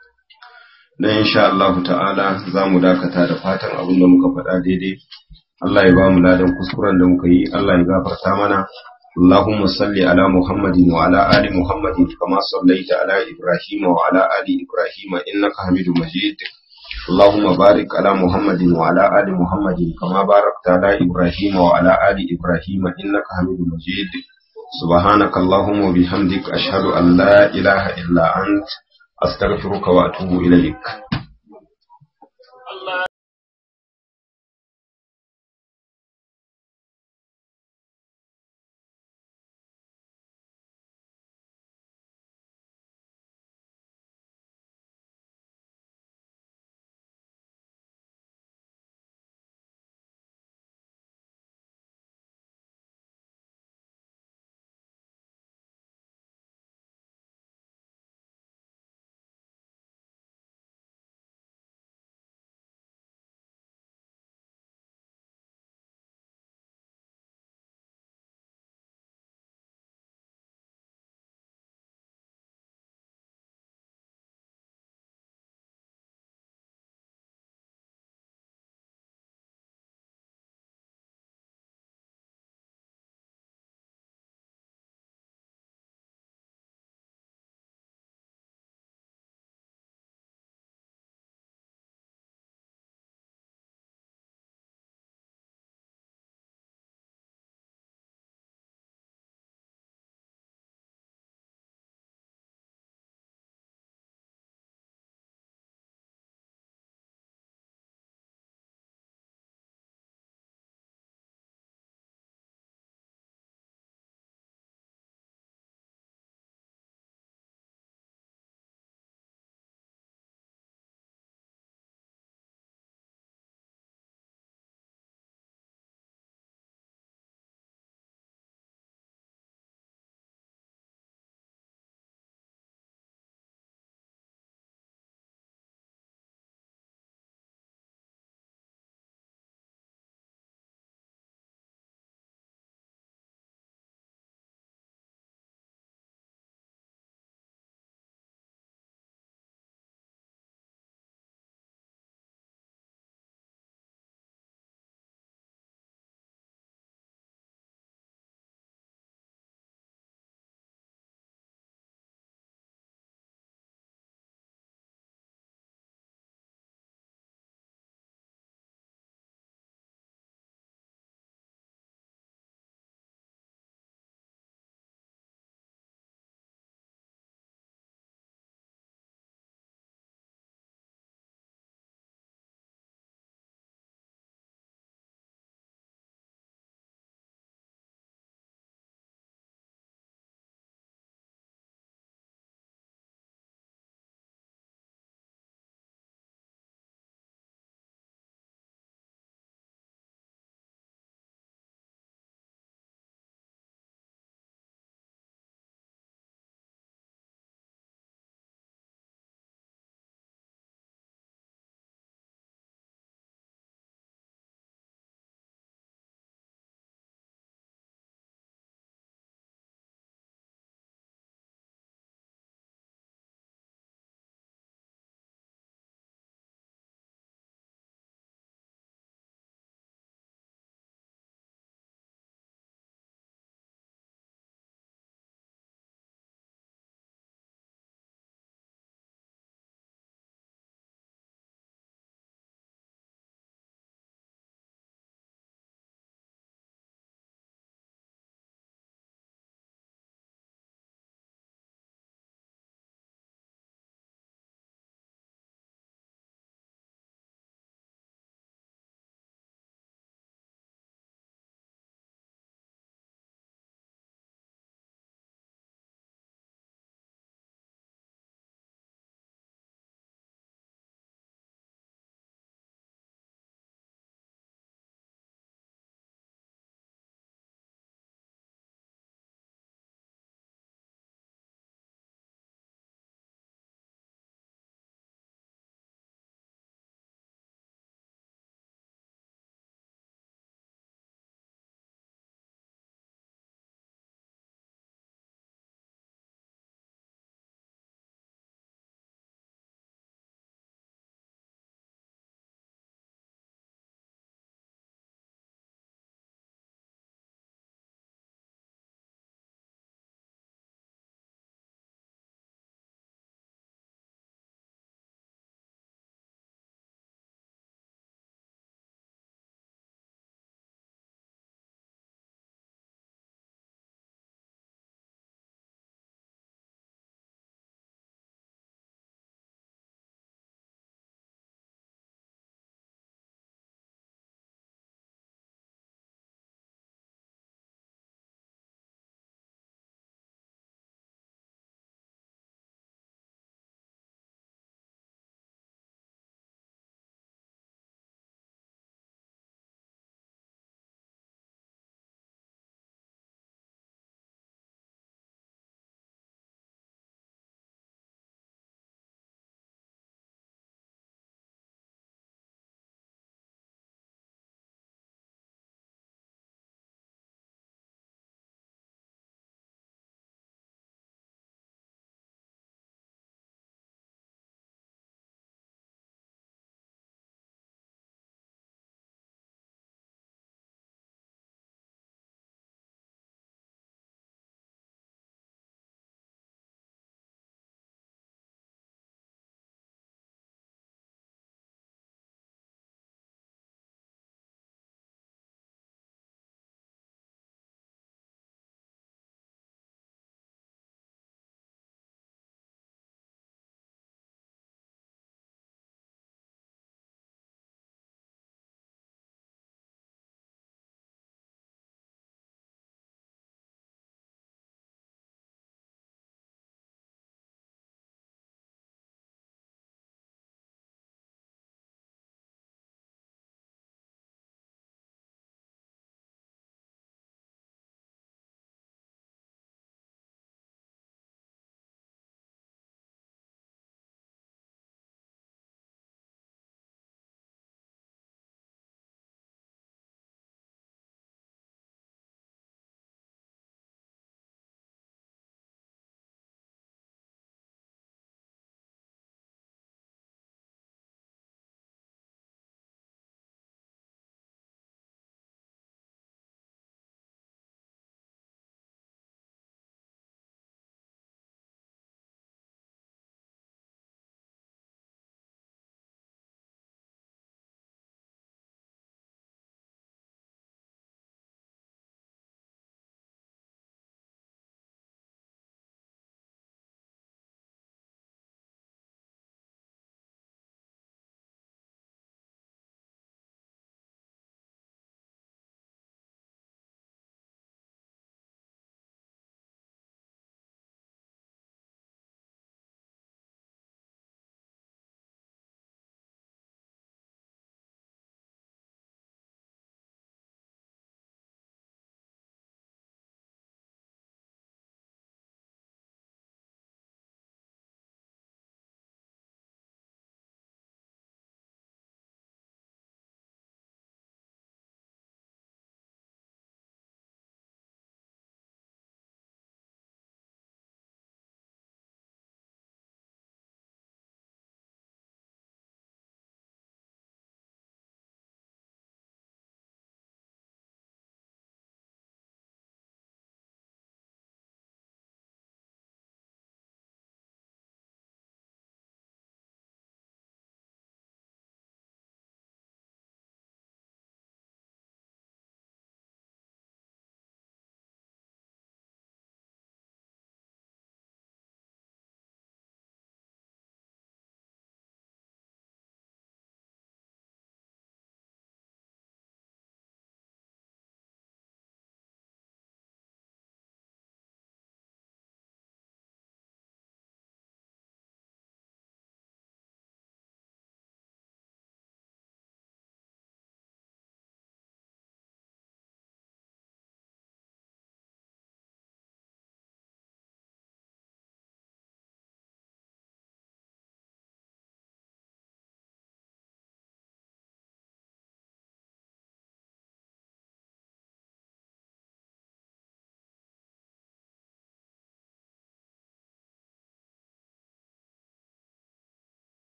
Dan insha Allah ta'ala za mu dakata da fatan abin da muka faɗa daidai Allah ya ba mu ladan kuskuren da muka yi, Allah ya gafarta mana. اللهم صل على محمد وعلى آل محمد كما صليت على إبراهيم وعلى آل إبراهيم إنك حميد مجيد. اللهم بارك على محمد وعلى آل محمد كما باركت على إبراهيم وعلى آل إبراهيم إنك حميد مجيد. سبحانك اللهم وبحمدك أشهد أن لا إله إلا أنت أستغفرك وأتوب إليك.